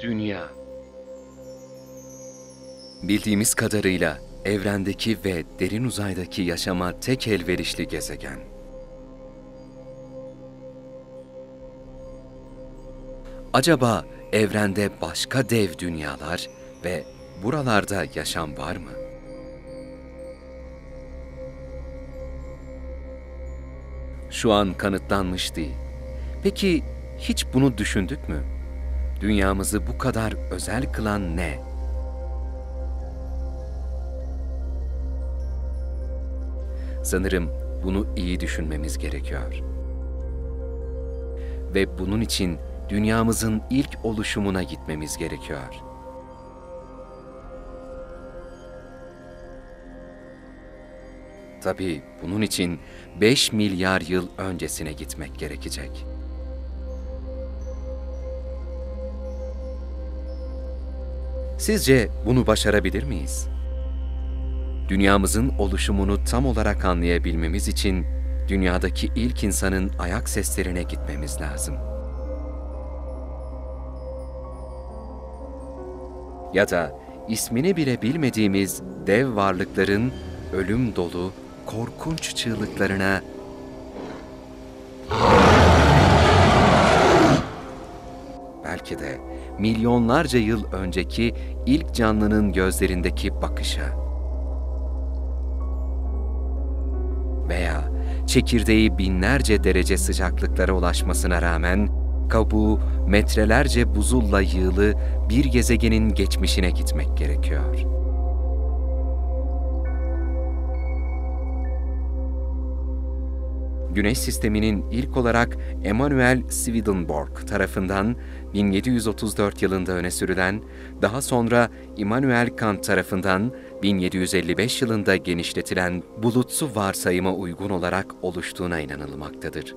Dünya. Bildiğimiz kadarıyla evrendeki ve derin uzaydaki yaşama tek elverişli gezegen. Acaba evrende başka dev dünyalar ve buralarda yaşam var mı? Şu an kanıtlanmış değil. Peki hiç bunu düşündük mü? Dünyamızı bu kadar özel kılan ne? Sanırım bunu iyi düşünmemiz gerekiyor. Ve bunun için dünyamızın ilk oluşumuna gitmemiz gerekiyor. Tabii bunun için 5 milyar yıl öncesine gitmek gerekecek. Sizce bunu başarabilir miyiz? Dünyamızın oluşumunu tam olarak anlayabilmemiz için dünyadaki ilk insanın ayak seslerine gitmemiz lazım. Ya da ismini bile bilmediğimiz dev varlıkların ölüm dolu, korkunç çığlıklarına belki de milyonlarca yıl önceki ilk canlının gözlerindeki bakışa veya çekirdeği binlerce derece sıcaklıklara ulaşmasına rağmen kabuğu metrelerce buzulla yığılı bir gezegenin geçmişine gitmek gerekiyor. Güneş sisteminin ilk olarak Emanuel Swedenborg tarafından 1734 yılında öne sürülen, daha sonra Immanuel Kant tarafından 1755 yılında genişletilen bulutsu varsayıma uygun olarak oluştuğuna inanılmaktadır.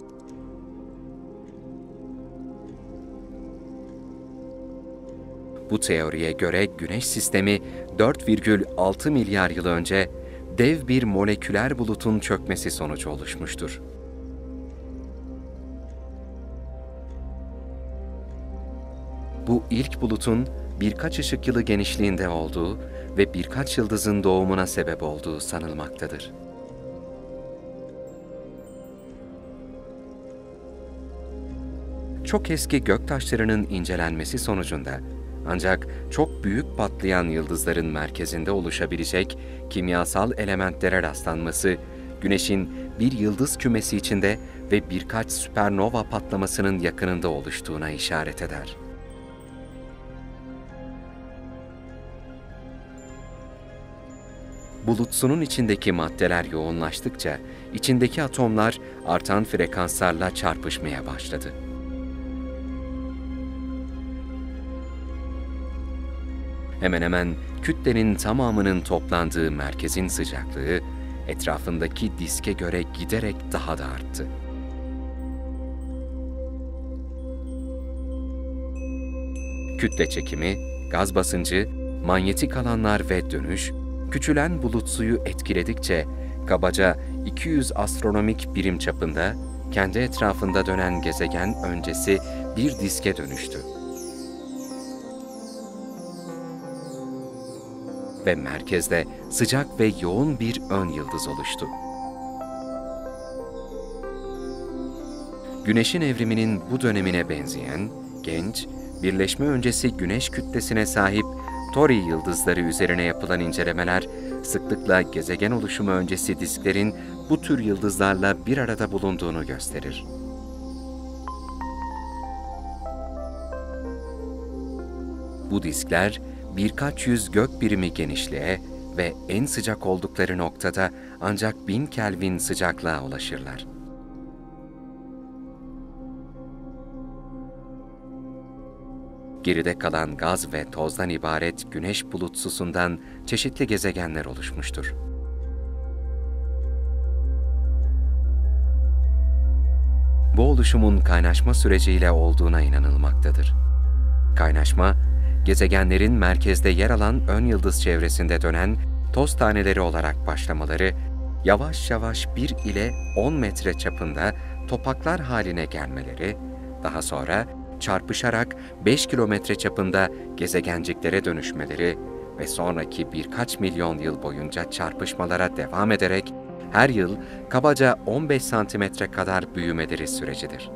Bu teoriye göre Güneş sistemi 4,6 milyar yıl önce dev bir moleküler bulutun çökmesi sonucu oluşmuştur. Bu ilk bulutun birkaç ışık yılı genişliğinde olduğu ve birkaç yıldızın doğumuna sebep olduğu sanılmaktadır. Çok eski göktaşlarının incelenmesi sonucunda ancak çok büyük patlayan yıldızların merkezinde oluşabilecek kimyasal elementlere rastlanması, Güneş'in bir yıldız kümesi içinde ve birkaç süpernova patlamasının yakınında oluştuğuna işaret eder. Bulutsunun içindeki maddeler yoğunlaştıkça, içindeki atomlar artan frekanslarla çarpışmaya başladı. Hemen hemen kütlenin tamamının toplandığı merkezin sıcaklığı, etrafındaki diske göre giderek daha da arttı. Kütle çekimi, gaz basıncı, manyetik alanlar ve dönüş, küçülen bulut suyu etkiledikçe kabaca 200 astronomik birim çapında kendi etrafında dönen gezegen öncesi bir diske dönüştü. Ve merkezde sıcak ve yoğun bir ön yıldız oluştu. Güneşin evriminin bu dönemine benzeyen, genç, birleşme öncesi güneş kütlesine sahip Tori yıldızları üzerine yapılan incelemeler, sıklıkla gezegen oluşumu öncesi disklerin bu tür yıldızlarla bir arada bulunduğunu gösterir. Bu diskler, birkaç yüz gök birimi genişliğe ve en sıcak oldukları noktada ancak 1000 Kelvin sıcaklığa ulaşırlar. Geride kalan gaz ve tozdan ibaret güneş bulutsusundan çeşitli gezegenler oluşmuştur. Bu oluşumun kaynaşma süreciyle olduğuna inanılmaktadır. Kaynaşma, gezegenlerin merkezde yer alan ön yıldız çevresinde dönen toz taneleri olarak başlamaları, yavaş yavaş 1 ile 10 metre çapında topaklar haline gelmeleri, daha sonra çarpışarak 5 kilometre çapında gezegenciklere dönüşmeleri ve sonraki birkaç milyon yıl boyunca çarpışmalara devam ederek her yıl kabaca 15 santimetre kadar büyümeleri sürecidir.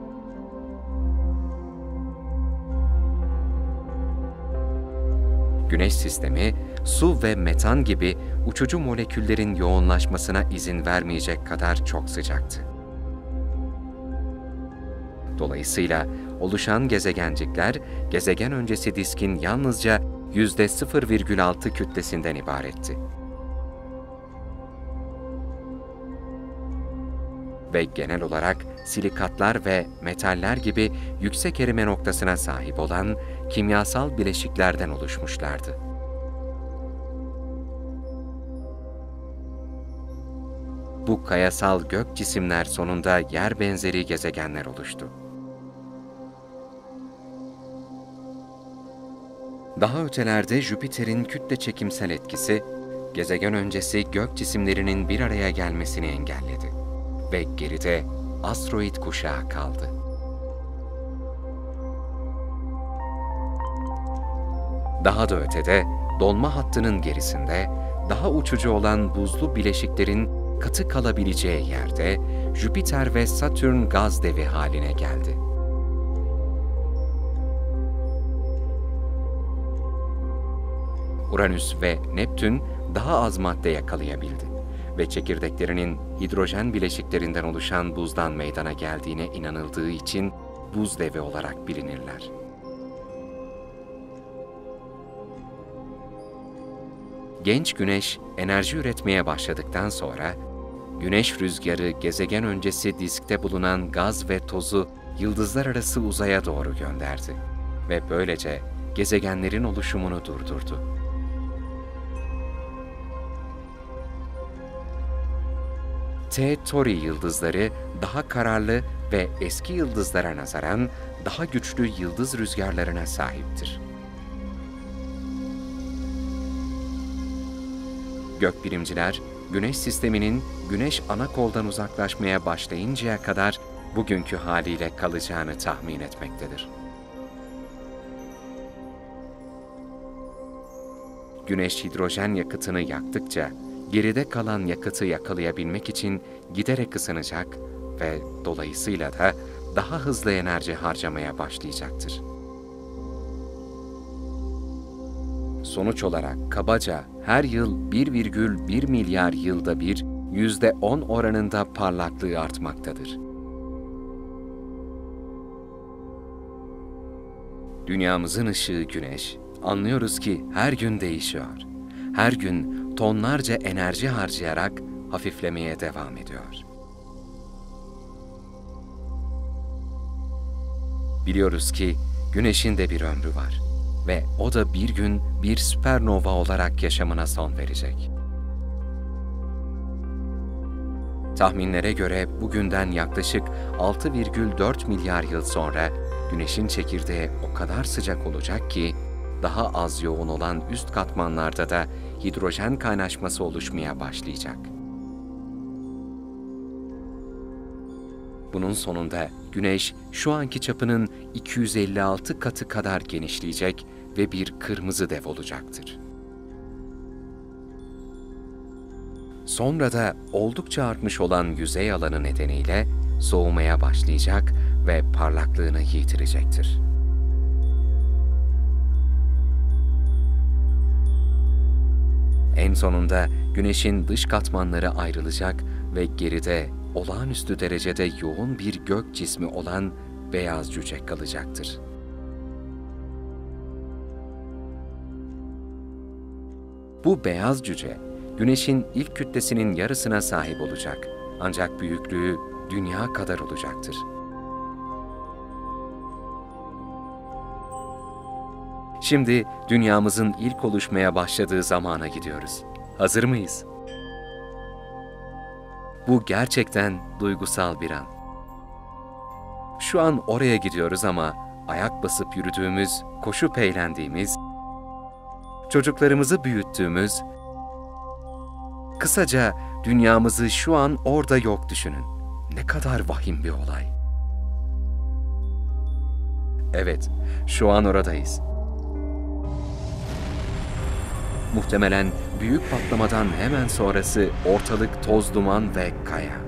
Güneş sistemi, su ve metan gibi uçucu moleküllerin yoğunlaşmasına izin vermeyecek kadar çok sıcaktı. Dolayısıyla oluşan gezegencikler, gezegen öncesi diskin yalnızca %0,6 kütlesinden ibaretti. Ve genel olarak silikatlar ve metaller gibi yüksek erime noktasına sahip olan kimyasal bileşiklerden oluşmuşlardı. Bu kayasal gök cisimler sonunda yer benzeri gezegenler oluştu. Daha ötelerde Jüpiter'in kütle çekimsel etkisi, gezegen öncesi gök cisimlerinin bir araya gelmesini engelledi ve geride asteroid kuşağı kaldı. Daha da ötede, dolma hattının gerisinde, daha uçucu olan buzlu bileşiklerin katı kalabileceği yerde Jüpiter ve Satürn gaz devi haline geldi. Uranüs ve Neptün daha az madde yakalayabildi ve çekirdeklerinin hidrojen bileşiklerinden oluşan buzdan meydana geldiğine inanıldığı için buz devi olarak bilinirler. Genç Güneş enerji üretmeye başladıktan sonra, Güneş rüzgarı gezegen öncesi diskte bulunan gaz ve tozu yıldızlar arası uzaya doğru gönderdi ve böylece gezegenlerin oluşumunu durdurdu. T Tauri yıldızları daha kararlı ve eski yıldızlara nazaran daha güçlü yıldız rüzgarlarına sahiptir. Gökbilimciler, Güneş sisteminin Güneş ana koldan uzaklaşmaya başlayıncaya kadar bugünkü haliyle kalacağını tahmin etmektedir. Güneş hidrojen yakıtını yaktıkça, geride kalan yakıtı yakalayabilmek için giderek ısınacak ve dolayısıyla da daha hızlı enerji harcamaya başlayacaktır. Sonuç olarak kabaca her yıl 1,1 milyar yılda bir %10 oranında parlaklığı artmaktadır. Dünyamızın ışığı Güneş, anlıyoruz ki her gün değişiyor. Her gün tonlarca enerji harcayarak hafiflemeye devam ediyor. Biliyoruz ki Güneş'in de bir ömrü var ve o da bir gün bir süpernova olarak yaşamına son verecek. Tahminlere göre bugünden yaklaşık 6,4 milyar yıl sonra Güneş'in çekirdeği o kadar sıcak olacak ki daha az yoğun olan üst katmanlarda da hidrojen kaynaşması oluşmaya başlayacak. Bunun sonunda Güneş şu anki çapının 256 katı kadar genişleyecek ve bir kırmızı dev olacaktır. Sonra da oldukça artmış olan yüzey alanı nedeniyle soğumaya başlayacak ve parlaklığını yitirecektir. En sonunda Güneş'in dış katmanları ayrılacak ve geride olağanüstü derecede yoğun bir gök cismi olan beyaz cüce kalacaktır. Bu beyaz cüce, Güneş'in ilk kütlesinin yarısına sahip olacak, ancak büyüklüğü Dünya kadar olacaktır. Şimdi dünyamızın ilk oluşmaya başladığı zamana gidiyoruz. Hazır mıyız? Bu gerçekten duygusal bir an. Şu an oraya gidiyoruz ama ayak basıp yürüdüğümüz, koşup eğlendiğimiz, çocuklarımızı büyüttüğümüz, kısaca dünyamızı şu an orada yok düşünün. Ne kadar vahim bir olay. Evet, şu an oradayız. Muhtemelen büyük patlamadan hemen sonrası ortalık toz duman ve kaya.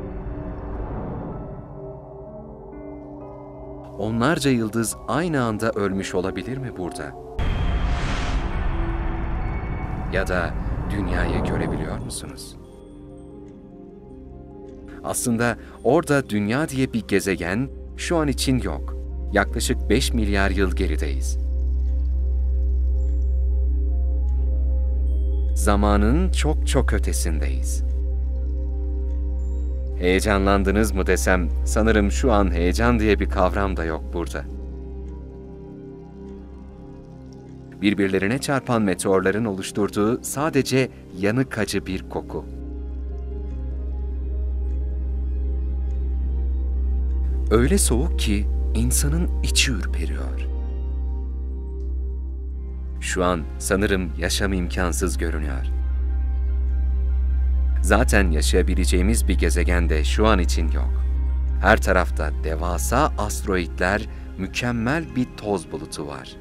Onlarca yıldız aynı anda ölmüş olabilir mi burada? Ya da dünyayı görebiliyor musunuz? Aslında orada dünya diye bir gezegen şu an için yok. Yaklaşık 5 milyar yıl gerideyiz. Zamanın çok çok ötesindeyiz. Heyecanlandınız mı desem, sanırım şu an heyecan diye bir kavram da yok burada. Birbirlerine çarpan meteorların oluşturduğu sadece yanık acı bir koku. Öyle soğuk ki insanın içi ürperiyor. Şu an sanırım yaşam imkansız görünüyor. Zaten yaşayabileceğimiz bir gezegen de şu an için yok. Her tarafta devasa asteroidler, mükemmel bir toz bulutu var.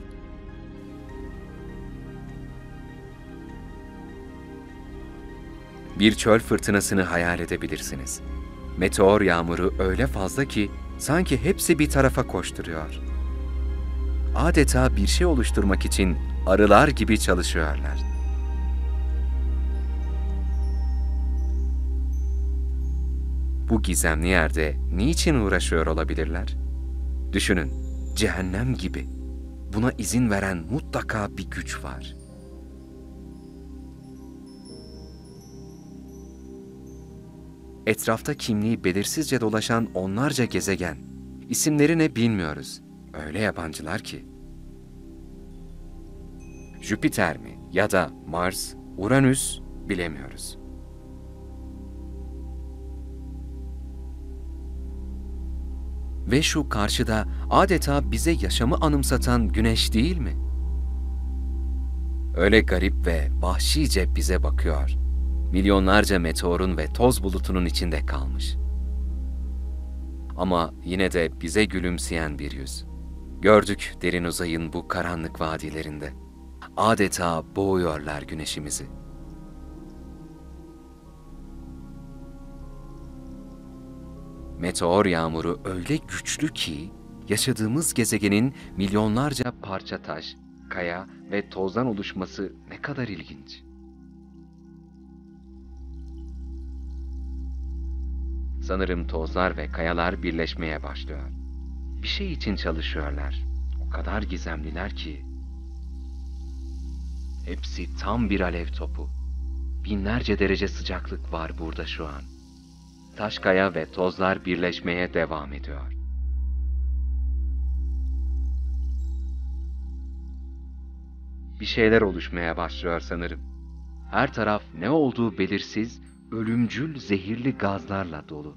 Bir çöl fırtınasını hayal edebilirsiniz. Meteor yağmuru öyle fazla ki sanki hepsi bir tarafa koşturuyor. Adeta bir şey oluşturmak için arılar gibi çalışıyorlar. Bu gizemli yerde niçin uğraşıyor olabilirler? Düşünün, cehennem gibi. Buna izin veren mutlaka bir güç var. Etrafta kimliği belirsizce dolaşan onlarca gezegen. İsimleri ne bilmiyoruz. Öyle yabancılar ki. Jüpiter mi ya da Mars, Uranüs bilemiyoruz. Ve şu karşıda adeta bize yaşamı anımsatan Güneş değil mi? Öyle garip ve vahşice bize bakıyor. Milyonlarca meteorun ve toz bulutunun içinde kalmış. Ama yine de bize gülümseyen bir yüz. Gördük derin uzayın bu karanlık vadilerinde. Adeta boğuyorlar güneşimizi. Meteor yağmuru öyle güçlü ki, yaşadığımız gezegenin milyonlarca parça taş, kaya ve tozdan oluşması ne kadar ilginç. Sanırım tozlar ve kayalar birleşmeye başlıyor. Bir şey için çalışıyorlar. O kadar gizemliler ki. Hepsi tam bir alev topu. Binlerce derece sıcaklık var burada şu an. Taş, kaya ve tozlar birleşmeye devam ediyor. Bir şeyler oluşmaya başlıyor sanırım. Her taraf ne olduğu belirsiz, ölümcül zehirli gazlarla dolu.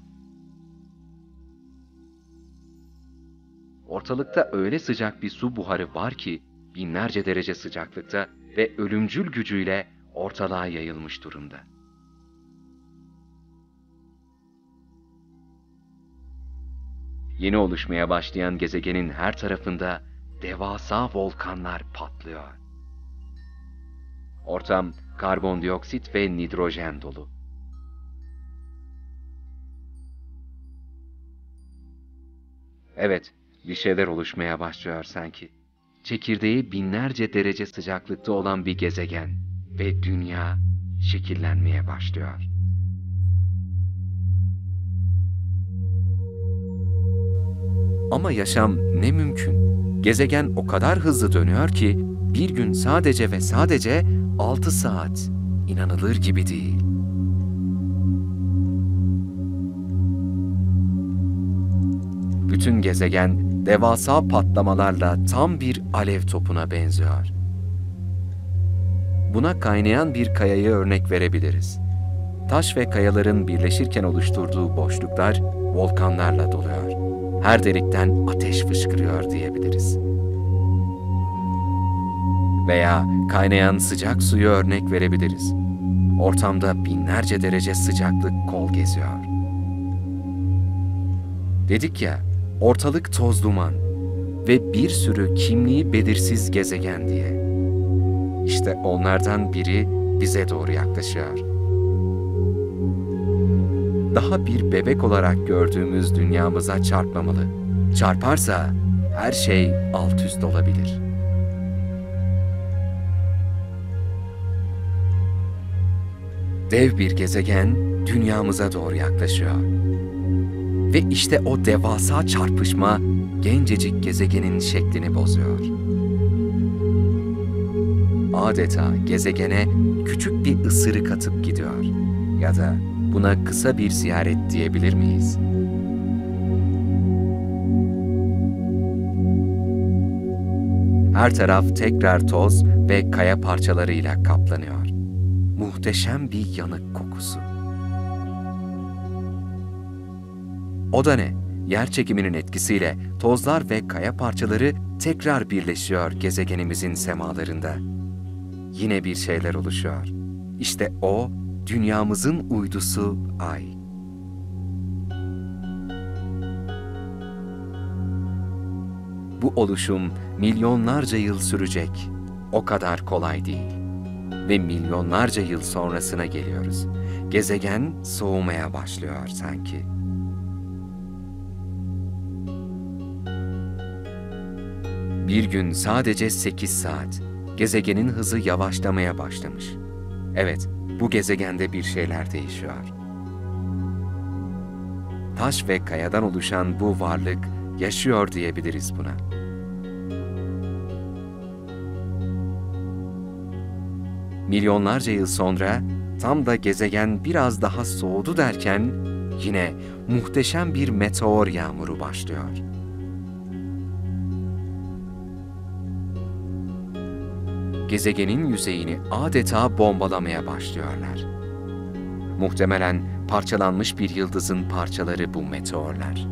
Ortalıkta öyle sıcak bir su buharı var ki, binlerce derece sıcaklıkta ve ölümcül gücüyle ortalığa yayılmış durumda. Yeni oluşmaya başlayan gezegenin her tarafında devasa volkanlar patlıyor. Ortam karbondioksit ve nitrojen dolu. Evet, bir şeyler oluşmaya başlıyor sanki. Çekirdeği binlerce derece sıcaklıkta olan bir gezegen ve dünya şekillenmeye başlıyor. Ama yaşam ne mümkün? Gezegen o kadar hızlı dönüyor ki bir gün sadece ve sadece 6 saat. İnanılır gibi değil. Bütün gezegen devasa patlamalarla tam bir alev topuna benziyor. Buna kaynayan bir kayayı örnek verebiliriz. Taş ve kayaların birleşirken oluşturduğu boşluklar volkanlarla doluyor. Her delikten ateş fışkırıyor diyebiliriz. Veya kaynayan sıcak suyu örnek verebiliriz. Ortamda binlerce derece sıcaklık kol geziyor. Dedik ya, ortalık toz duman. ve bir sürü kimliği belirsiz gezegen diye. İşte onlardan biri bize doğru yaklaşıyor. Daha bir bebek olarak gördüğümüz dünyamıza çarpmamalı. Çarparsa her şey alt üst olabilir. Dev bir gezegen dünyamıza doğru yaklaşıyor. Ve işte o devasa çarpışma gencecik gezegenin şeklini bozuyor. Adeta gezegene küçük bir ısırık atıp gidiyor. Ya da buna kısa bir ziyaret diyebilir miyiz? Her taraf tekrar toz ve kaya parçalarıyla kaplanıyor. Muhteşem bir yanık kokusu. O da ne? Yer çekiminin etkisiyle tozlar ve kaya parçaları tekrar birleşiyor gezegenimizin semalarında. Yine bir şeyler oluşuyor. İşte o, dünyamızın uydusu Ay. Bu oluşum milyonlarca yıl sürecek. O kadar kolay değil. Ve milyonlarca yıl sonrasına geliyoruz. Gezegen soğumaya başlıyor sanki. Bir gün sadece 8 saat. Gezegenin hızı yavaşlamaya başlamış. Evet, bu gezegende bir şeyler değişiyor. Taş ve kayadan oluşan bu varlık yaşıyor diyebiliriz buna. Milyonlarca yıl sonra tam da gezegen biraz daha soğudu derken yine muhteşem bir meteor yağmuru başlıyor. Gezegenin yüzeyini adeta bombalamaya başlıyorlar. Muhtemelen parçalanmış bir yıldızın parçaları bu meteorlar.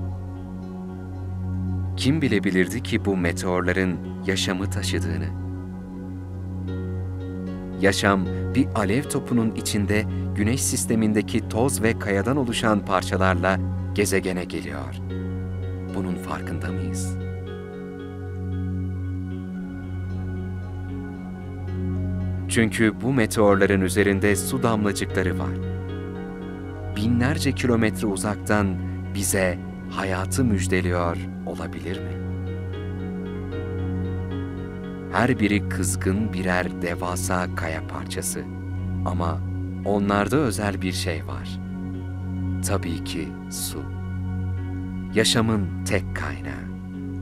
Kim bilebilirdi ki bu meteorların yaşamı taşıdığını? Yaşam bir alev topunun içinde Güneş sistemindeki toz ve kayadan oluşan parçalarla gezegene geliyor. Bunun farkında mıyız? Çünkü bu meteorların üzerinde su damlacıkları var. Binlerce kilometre uzaktan bize hayatı müjdeliyor olabilir mi? Her biri kızgın birer devasa kaya parçası. Ama onlarda özel bir şey var. Tabii ki su. Yaşamın tek kaynağı.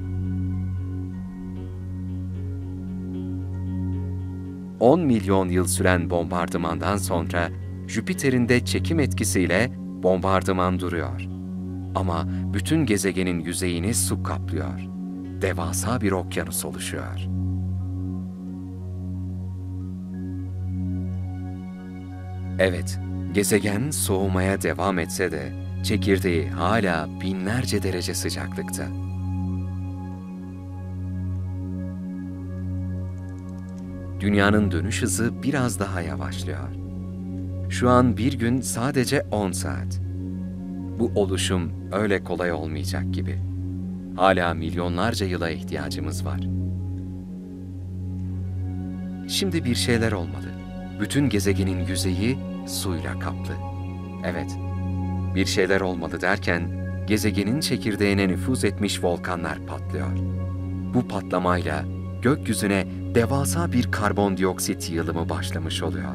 10 milyon yıl süren bombardımandan sonra Jüpiter'in de çekim etkisiyle bombardıman duruyor. Ama bütün gezegenin yüzeyini su kaplıyor. Devasa bir okyanus oluşuyor. Evet, gezegen soğumaya devam etse de çekirdeği hala binlerce derece sıcaklıkta. Dünyanın dönüş hızı biraz daha yavaşlıyor. Şu an bir gün sadece 10 saat. Bu oluşum öyle kolay olmayacak gibi. Hala milyonlarca yıla ihtiyacımız var. Şimdi bir şeyler olmalı. Bütün gezegenin yüzeyi suyla kaplı. Evet, bir şeyler olmalı derken gezegenin çekirdeğine nüfuz etmiş volkanlar patlıyor. Bu patlamayla gökyüzüne devasa bir karbondioksit yığılımı başlamış oluyor.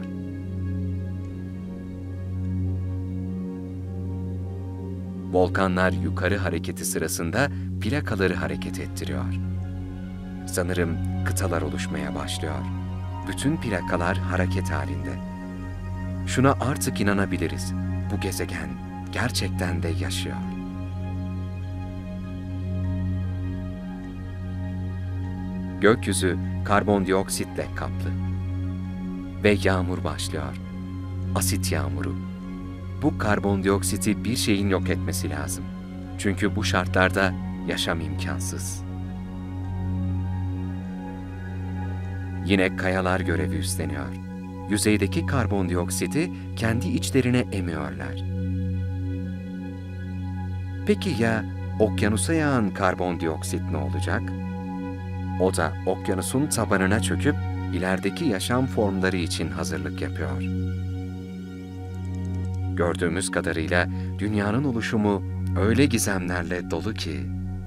Volkanlar yukarı hareketi sırasında plakaları hareket ettiriyor. Sanırım kıtalar oluşmaya başlıyor. Bütün plakalar hareket halinde. Şuna artık inanabiliriz. Bu gezegen gerçekten de yaşıyor. Gökyüzü karbondioksitle kaplı. Ve yağmur başlıyor. Asit yağmuru. Bu karbondioksiti bir şeyin yok etmesi lazım. Çünkü bu şartlarda yaşam imkansız. Yine kayalar görevi üstleniyor. Yüzeydeki karbondioksiti kendi içlerine emiyorlar. Peki ya okyanusa yağan karbondioksit ne olacak? O da okyanusun tabanına çöküp ilerideki yaşam formları için hazırlık yapıyor. Gördüğümüz kadarıyla dünyanın oluşumu öyle gizemlerle dolu ki,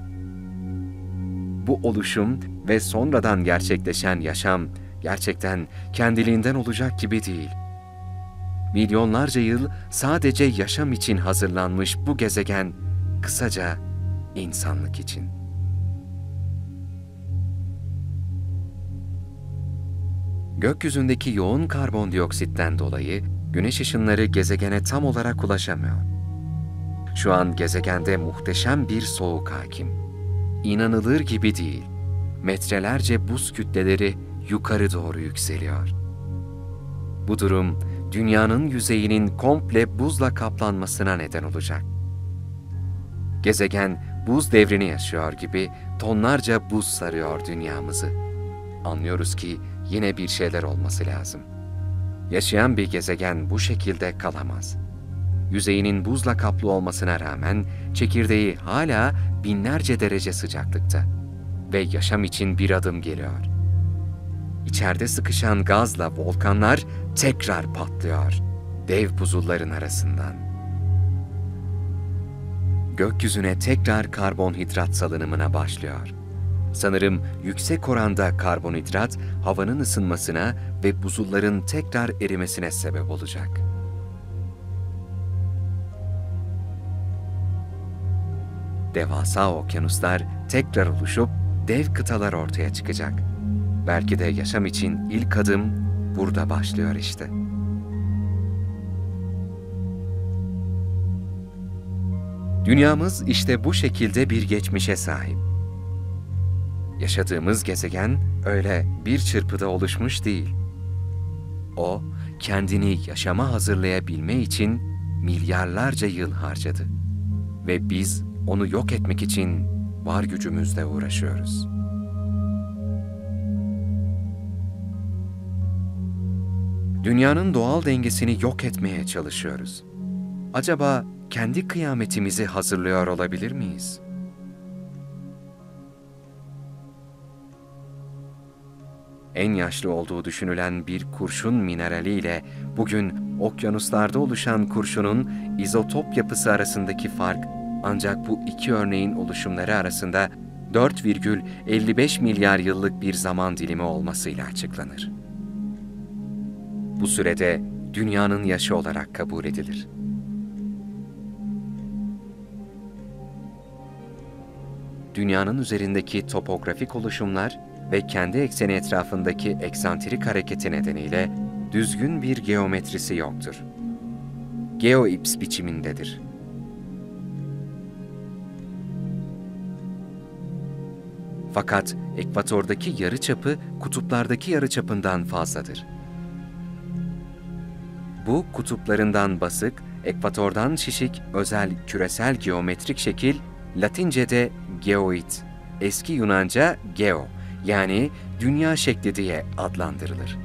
bu oluşum ve sonradan gerçekleşen yaşam gerçekten kendiliğinden olacak gibi değil. Milyonlarca yıl sadece yaşam için hazırlanmış bu gezegen, kısaca insanlık için. Gökyüzündeki yoğun karbondioksitten dolayı güneş ışınları gezegene tam olarak ulaşamıyor. Şu an gezegende muhteşem bir soğuk hakim. İnanılır gibi değil. Metrelerce buz kütleleri yukarı doğru yükseliyor. Bu durum, dünyanın yüzeyinin komple buzla kaplanmasına neden olacak. Gezegen buz devrini yaşıyor gibi tonlarca buz sarıyor dünyamızı. Anlıyoruz ki yine bir şeyler olması lazım. Yaşayan bir gezegen bu şekilde kalamaz. Yüzeyinin buzla kaplı olmasına rağmen çekirdeği hala binlerce derece sıcaklıkta ve yaşam için bir adım geliyor. İçeride sıkışan gazla volkanlar tekrar patlıyor, dev buzulların arasından. Gökyüzüne tekrar karbonhidrat salınımına başlıyor. Sanırım yüksek oranda karbonhidrat havanın ısınmasına ve buzulların tekrar erimesine sebep olacak. Devasa okyanuslar tekrar oluşup dev kıtalar ortaya çıkacak. Belki de yaşam için ilk adım burada başlıyor işte. Dünyamız işte bu şekilde bir geçmişe sahip. Yaşadığımız gezegen öyle bir çırpıda oluşmuş değil. O, kendini yaşama hazırlayabilme için milyarlarca yıl harcadı. Ve biz onu yok etmek için var gücümüzle uğraşıyoruz. Dünyanın doğal dengesini yok etmeye çalışıyoruz. Acaba kendi kıyametimizi hazırlıyor olabilir miyiz? En yaşlı olduğu düşünülen bir kurşun mineraliyle bugün okyanuslarda oluşan kurşunun izotop yapısı arasındaki fark ancak bu iki örneğin oluşumları arasında 4,55 milyar yıllık bir zaman dilimi olmasıyla açıklanır. Bu sürede dünyanın yaşı olarak kabul edilir. Dünyanın üzerindeki topografik oluşumlar ve kendi ekseni etrafındaki eksantrik hareketi nedeniyle düzgün bir geometrisi yoktur. Geoips biçimindedir. Fakat ekvatordaki yarıçapı kutuplardaki yarıçapından fazladır. Bu kutuplarından basık, ekvatordan şişik özel küresel geometrik şekil Latince'de geoid, eski Yunanca geo yani dünya şekli diye adlandırılır.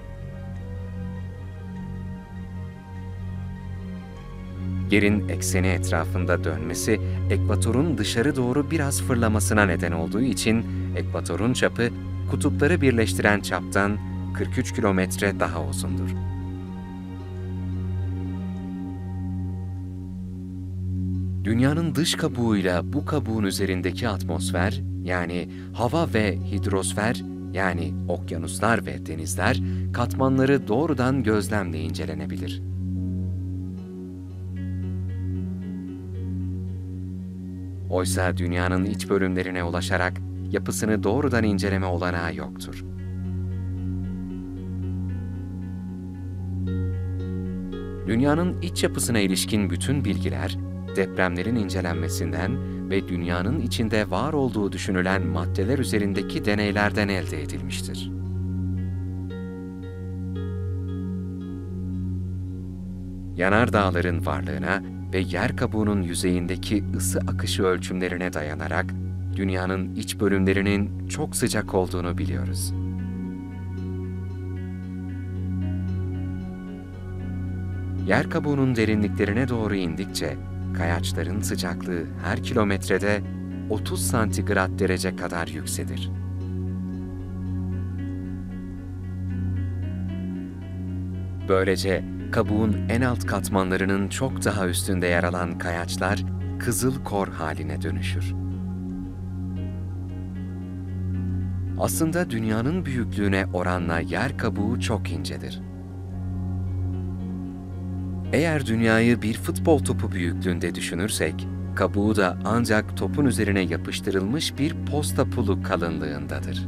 Yerin ekseni etrafında dönmesi, ekvatorun dışarı doğru biraz fırlamasına neden olduğu için ekvatorun çapı kutupları birleştiren çaptan 43 kilometre daha uzundur. Dünyanın dış kabuğuyla bu kabuğun üzerindeki atmosfer, yani hava ve hidrosfer, yani okyanuslar ve denizler, katmanları doğrudan gözlemle incelenebilir. Oysa dünyanın iç bölümlerine ulaşarak yapısını doğrudan inceleme olanağı yoktur. Dünyanın iç yapısına ilişkin bütün bilgiler, depremlerin incelenmesinden ve dünyanın içinde var olduğu düşünülen maddeler üzerindeki deneylerden elde edilmiştir. Yanardağların varlığına ve yer kabuğunun yüzeyindeki ısı akışı ölçümlerine dayanarak dünyanın iç bölümlerinin çok sıcak olduğunu biliyoruz. Yer kabuğunun derinliklerine doğru indikçe kayaçların sıcaklığı her kilometrede 30 santigrat derece kadar yükselir. Böylece kabuğun en alt katmanlarının çok daha üstünde yer alan kayaçlar kızıl kor haline dönüşür. Aslında dünyanın büyüklüğüne oranla yer kabuğu çok incedir. Eğer dünyayı bir futbol topu büyüklüğünde düşünürsek, kabuğu da ancak topun üzerine yapıştırılmış bir posta pulu kalınlığındadır.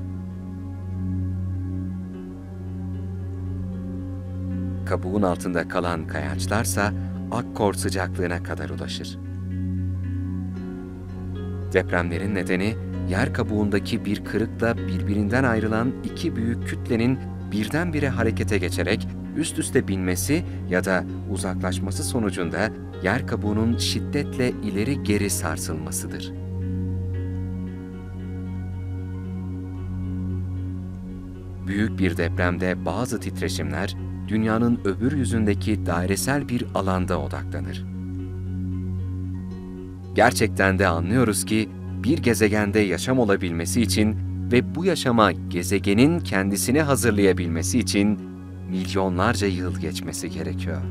Kabuğun altında kalan kayaçlarsa akkor sıcaklığına kadar ulaşır. Depremlerin nedeni, yer kabuğundaki bir kırıkla birbirinden ayrılan iki büyük kütlenin birdenbire harekete geçerek üst üste binmesi ya da uzaklaşması sonucunda yer kabuğunun şiddetle ileri geri sarsılmasıdır. Büyük bir depremde bazı titreşimler dünyanın öbür yüzündeki dairesel bir alanda odaklanır. Gerçekten de anlıyoruz ki bir gezegende yaşam olabilmesi için ve bu yaşama gezegenin kendisini hazırlayabilmesi için milyonlarca yıl geçmesi gerekiyor.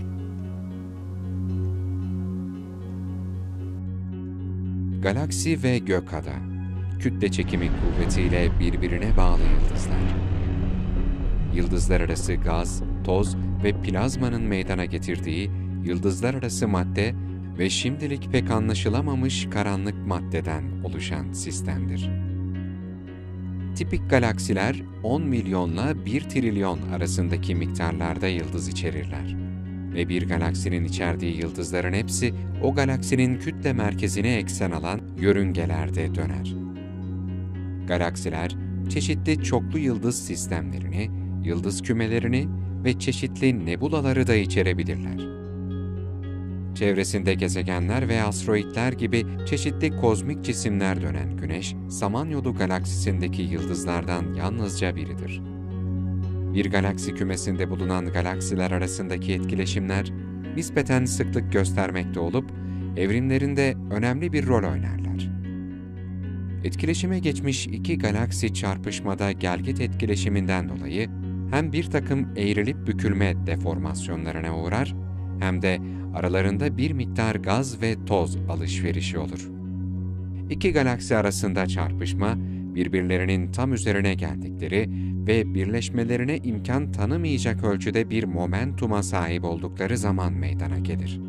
Galaksi ve gökada, kütle çekimi kuvvetiyle birbirine bağlı yıldızlar. Yıldızlar arası gaz, toz ve plazmanın meydana getirdiği yıldızlar arası madde ve şimdilik pek anlaşılamamış karanlık maddeden oluşan sistemdir. Tipik galaksiler 10 milyonla 1 trilyon arasındaki miktarlarda yıldız içerirler. Ve bir galaksinin içerdiği yıldızların hepsi o galaksinin kütle merkezine eksen alan yörüngelerde döner. Galaksiler, çeşitli çoklu yıldız sistemlerini, yıldız kümelerini ve çeşitli nebulaları da içerebilirler. Çevresinde gezegenler ve asteroidler gibi çeşitli kozmik cisimler dönen Güneş, Samanyolu galaksisindeki yıldızlardan yalnızca biridir. Bir galaksi kümesinde bulunan galaksiler arasındaki etkileşimler nispeten sıklık göstermekte olup, evrimlerinde önemli bir rol oynarlar. Etkileşime geçmiş iki galaksi çarpışmada gelgit etkileşiminden dolayı hem bir takım eğrilip bükülme deformasyonlarına uğrar, hem de aralarında bir miktar gaz ve toz alışverişi olur. İki galaksi arasında çarpışma, birbirlerinin tam üzerine geldikleri ve birleşmelerine imkan tanımayacak ölçüde bir momentuma sahip oldukları zaman meydana gelir.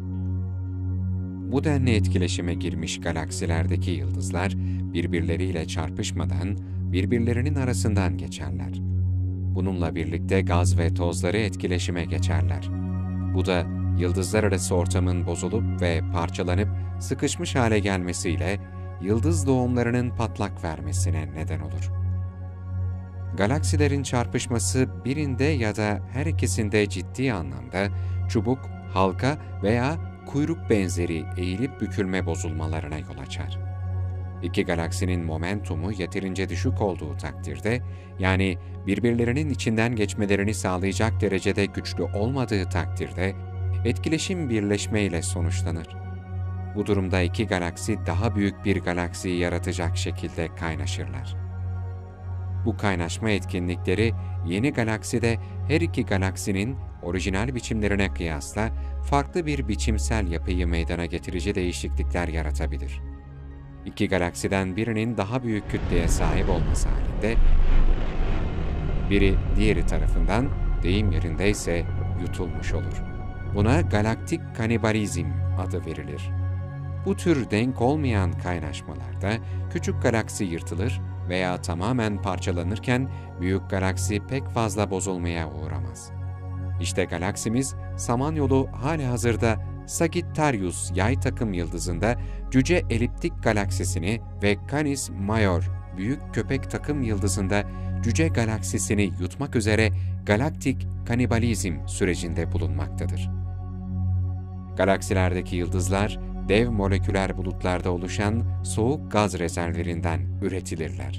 Bu denli etkileşime girmiş galaksilerdeki yıldızlar birbirleriyle çarpışmadan birbirlerinin arasından geçerler. Bununla birlikte gaz ve tozları etkileşime geçerler. Bu da yıldızlar arası ortamın bozulup ve parçalanıp sıkışmış hale gelmesiyle yıldız doğumlarının patlak vermesine neden olur. Galaksilerin çarpışması birinde ya da her ikisinde ciddi anlamda çubuk, halka veya kuyruk benzeri eğilip bükülme bozulmalarına yol açar. İki galaksinin momentumu yeterince düşük olduğu takdirde, yani birbirlerinin içinden geçmelerini sağlayacak derecede güçlü olmadığı takdirde, etkileşim birleşmeyle sonuçlanır. Bu durumda iki galaksi daha büyük bir galaksiyi yaratacak şekilde kaynaşırlar. Bu kaynaşma etkinlikleri yeni galakside her iki galaksinin orijinal biçimlerine kıyasla farklı bir biçimsel yapıyı meydana getirici değişiklikler yaratabilir. İki galaksiden birinin daha büyük kütleye sahip olması halinde, biri diğeri tarafından, deyim yerindeyse, yutulmuş olur. Buna galaktik kanibalizm adı verilir. Bu tür denk olmayan kaynaşmalarda küçük galaksi yırtılır veya tamamen parçalanırken büyük galaksi pek fazla bozulmaya uğramaz. İşte galaksimiz Samanyolu halihazırda Sagittarius yay takım yıldızında Cüce Eliptik galaksisini ve Canis Major büyük köpek takım yıldızında Cüce galaksisini yutmak üzere galaktik kanibalizm sürecinde bulunmaktadır. Galaksilerdeki yıldızlar, dev moleküler bulutlarda oluşan soğuk gaz rezervlerinden üretilirler.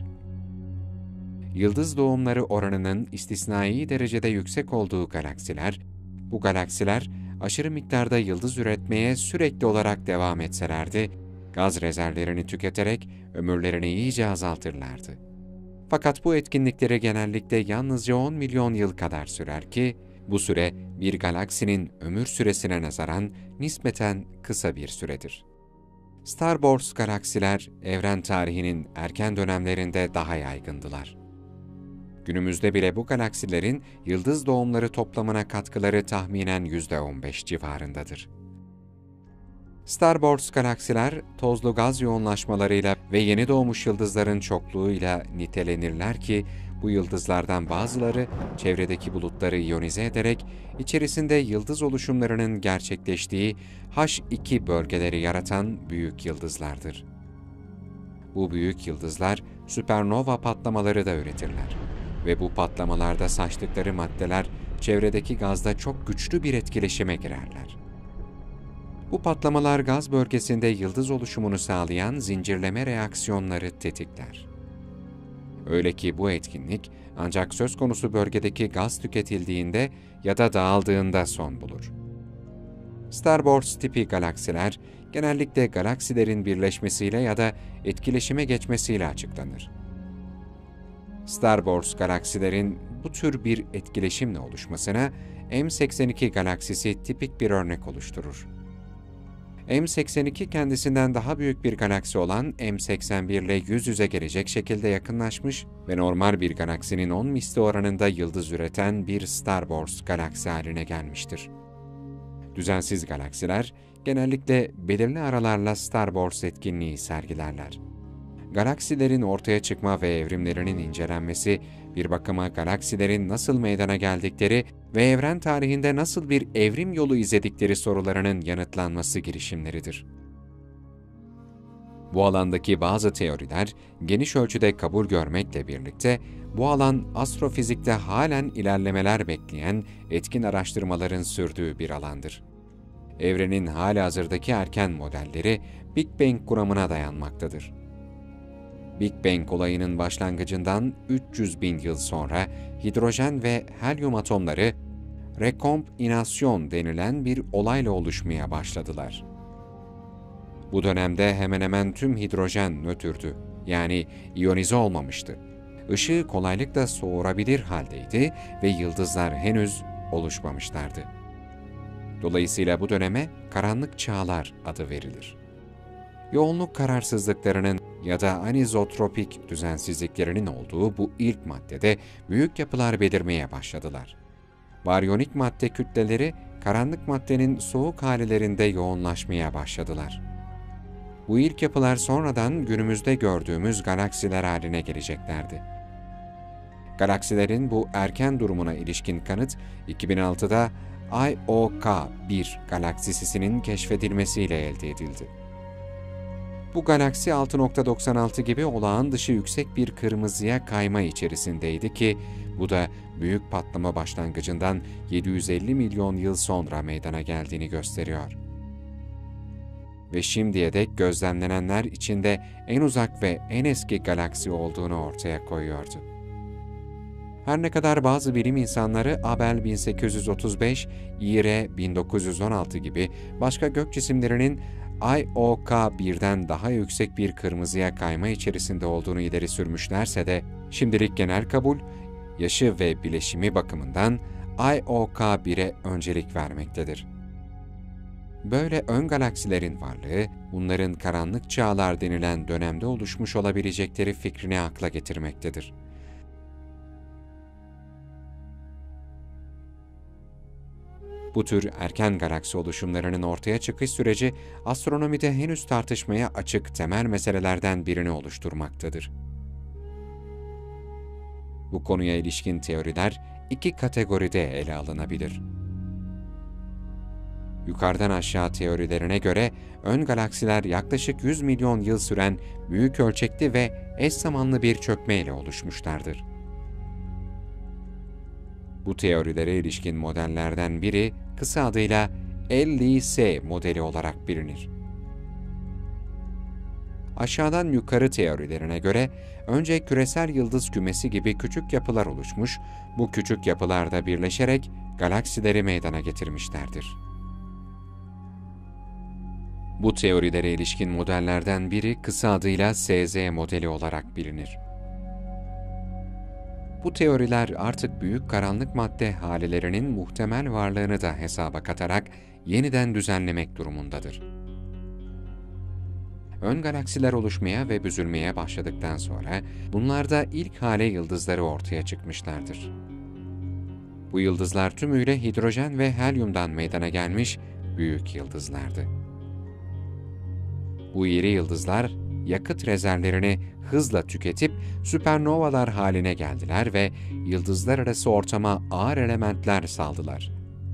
Yıldız doğumları oranının istisnai derecede yüksek olduğu galaksiler, bu galaksiler aşırı miktarda yıldız üretmeye sürekli olarak devam etselerdi, gaz rezervlerini tüketerek ömürlerini iyice azaltırlardı. Fakat bu etkinlikleri genellikle yalnızca 10 milyon yıl kadar sürer ki, Bu süre, bir galaksinin ömür süresine nazaran nispeten kısa bir süredir. Starburst galaksiler, evren tarihinin erken dönemlerinde daha yaygındılar. Günümüzde bile bu galaksilerin yıldız doğumları toplamına katkıları tahminen %15 civarındadır. Starburst galaksiler, tozlu gaz yoğunlaşmalarıyla ve yeni doğmuş yıldızların çokluğuyla nitelenirler ki, bu yıldızlardan bazıları çevredeki bulutları iyonize ederek içerisinde yıldız oluşumlarının gerçekleştiği H2 bölgeleri yaratan büyük yıldızlardır. Bu büyük yıldızlar süpernova patlamaları da üretirler ve bu patlamalarda saçtıkları maddeler çevredeki gazda çok güçlü bir etkileşime girerler. Bu patlamalar gaz bölgesinde yıldız oluşumunu sağlayan zincirleme reaksiyonları tetikler. Öyle ki bu etkinlik ancak söz konusu bölgedeki gaz tüketildiğinde ya da dağıldığında son bulur. Starburst tipi galaksiler genellikle galaksilerin birleşmesiyle ya da etkileşime geçmesiyle açıklanır. Starburst galaksilerin bu tür bir etkileşimle oluşmasına M82 galaksisi tipik bir örnek oluşturur. M82 kendisinden daha büyük bir galaksi olan M81 ile yüz yüze gelecek şekilde yakınlaşmış ve normal bir galaksinin 10 misli oranında yıldız üreten bir Starburst galaksi haline gelmiştir. Düzensiz galaksiler genellikle belirli aralarla Starburst etkinliği sergilerler. Galaksilerin ortaya çıkma ve evrimlerinin incelenmesi, bir bakıma galaksilerin nasıl meydana geldikleri ve evren tarihinde nasıl bir evrim yolu izledikleri sorularının yanıtlanması girişimleridir. Bu alandaki bazı teoriler geniş ölçüde kabul görmekle birlikte, bu alan astrofizikte halen ilerlemeler bekleyen etkin araştırmaların sürdüğü bir alandır. Evrenin halihazırdaki erken modelleri Big Bang kuramına dayanmaktadır. Big Bang olayının başlangıcından 300 bin yıl sonra hidrojen ve helyum atomları rekombinasyon denilen bir olayla oluşmaya başladılar. Bu dönemde hemen hemen tüm hidrojen nötrdü, yani iyonize olmamıştı. Işığı kolaylıkla soğurabilir haldeydi ve yıldızlar henüz oluşmamışlardı. Dolayısıyla bu döneme karanlık çağlar adı verilir. Yoğunluk kararsızlıklarının ya da anizotropik düzensizliklerinin olduğu bu ilk maddede büyük yapılar belirmeye başladılar. Baryonik madde kütleleri karanlık maddenin soğuk halilerinde yoğunlaşmaya başladılar. Bu ilk yapılar sonradan günümüzde gördüğümüz galaksiler haline geleceklerdi. Galaksilerin bu erken durumuna ilişkin kanıt 2006'da IOK-1 galaksisinin keşfedilmesiyle elde edildi. Bu galaksi 6.96 gibi olağan dışı yüksek bir kırmızıya kayma içerisindeydi ki, bu da büyük patlama başlangıcından 750 milyon yıl sonra meydana geldiğini gösteriyor. Ve şimdiye dek gözlemlenenler içinde en uzak ve en eski galaksi olduğunu ortaya koyuyordu. Her ne kadar bazı bilim insanları Abell 1835, IR 1916 gibi başka gök cisimlerinin IOK-1'den daha yüksek bir kırmızıya kayma içerisinde olduğunu ileri sürmüşlerse de, şimdilik genel kabul, yaşı ve bileşimi bakımından IOK-1'e öncelik vermektedir. Böyle ön galaksilerin varlığı, bunların karanlık çağlar denilen dönemde oluşmuş olabilecekleri fikrini akla getirmektedir. Bu tür erken galaksi oluşumlarının ortaya çıkış süreci, astronomide henüz tartışmaya açık temel meselelerden birini oluşturmaktadır. Bu konuya ilişkin teoriler iki kategoride ele alınabilir. Yukarıdan aşağı teorilerine göre ön galaksiler yaklaşık 100 milyon yıl süren büyük ölçekli ve eş zamanlı bir çökmeyle oluşmuşlardır. Bu teorilere ilişkin modellerden biri kısa adıyla LIS modeli olarak bilinir. Aşağıdan yukarı teorilerine göre önce küresel yıldız kümesi gibi küçük yapılar oluşmuş, bu küçük yapılar da birleşerek galaksileri meydana getirmişlerdir. Bu teorilere ilişkin modellerden biri kısa adıyla SZ modeli olarak bilinir. Bu teoriler artık büyük karanlık madde halelerinin muhtemel varlığını da hesaba katarak yeniden düzenlemek durumundadır. Ön galaksiler oluşmaya ve büzülmeye başladıktan sonra bunlarda ilk hale yıldızları ortaya çıkmışlardır. Bu yıldızlar tümüyle hidrojen ve helyumdan meydana gelmiş büyük yıldızlardı. Bu iri yıldızlar yakıt rezervlerini hızla tüketip süpernovalar haline geldiler ve yıldızlar arası ortama ağır elementler saldılar.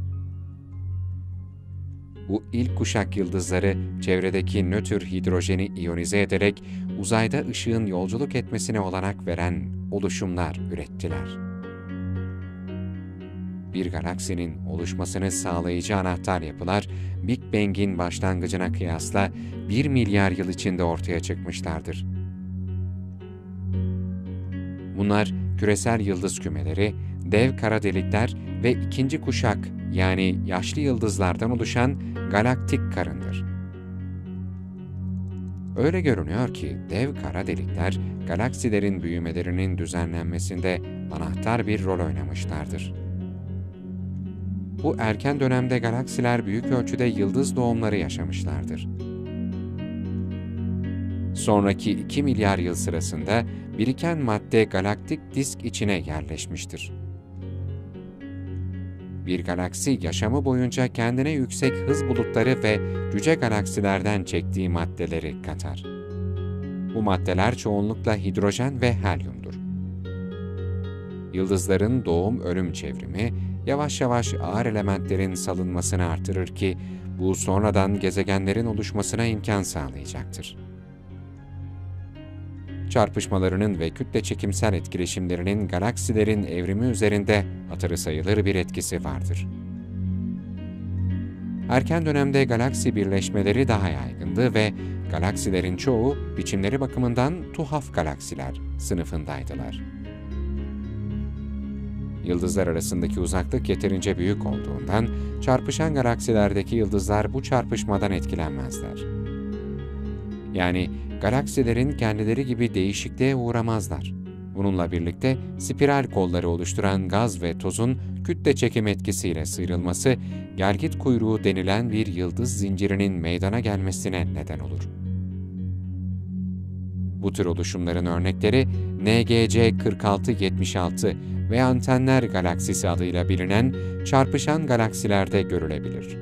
Bu ilk kuşak yıldızları çevredeki nötr hidrojeni iyonize ederek uzayda ışığın yolculuk etmesine olanak veren oluşumlar ürettiler. Bir galaksinin oluşmasını sağlayıcı anahtar yapılar, Big Bang'in başlangıcına kıyasla 1 milyar yıl içinde ortaya çıkmışlardır. Bunlar küresel yıldız kümeleri, dev kara delikler ve ikinci kuşak yani yaşlı yıldızlardan oluşan galaktik karındır. Öyle görünüyor ki dev kara delikler galaksilerin büyümelerinin düzenlenmesinde anahtar bir rol oynamışlardır. Bu erken dönemde galaksiler büyük ölçüde yıldız doğumları yaşamışlardır. Sonraki 2 milyar yıl sırasında biriken madde galaktik disk içine yerleşmiştir. Bir galaksi yaşamı boyunca kendine yüksek hız bulutları ve cüce galaksilerden çektiği maddeleri katar. Bu maddeler çoğunlukla hidrojen ve helyumdur. Yıldızların doğum-ölüm çevrimi yavaş yavaş ağır elementlerin salınmasını artırır ki bu sonradan gezegenlerin oluşmasına imkan sağlayacaktır. Çarpışmalarının ve kütle çekimsel etkileşimlerinin galaksilerin evrimi üzerinde hatırı sayılır bir etkisi vardır. Erken dönemde galaksi birleşmeleri daha yaygındı ve galaksilerin çoğu biçimleri bakımından tuhaf galaksiler sınıfındaydılar. Yıldızlar arasındaki uzaklık yeterince büyük olduğundan çarpışan galaksilerdeki yıldızlar bu çarpışmadan etkilenmezler. Yani galaksilerin kendileri gibi değişikliğe uğramazlar. Bununla birlikte spiral kolları oluşturan gaz ve tozun kütle çekim etkisiyle sıyrılması, gelgit kuyruğu denilen bir yıldız zincirinin meydana gelmesine neden olur. Bu tür oluşumların örnekleri NGC 4676 ve Antenler Galaksisi adıyla bilinen çarpışan galaksilerde görülebilir.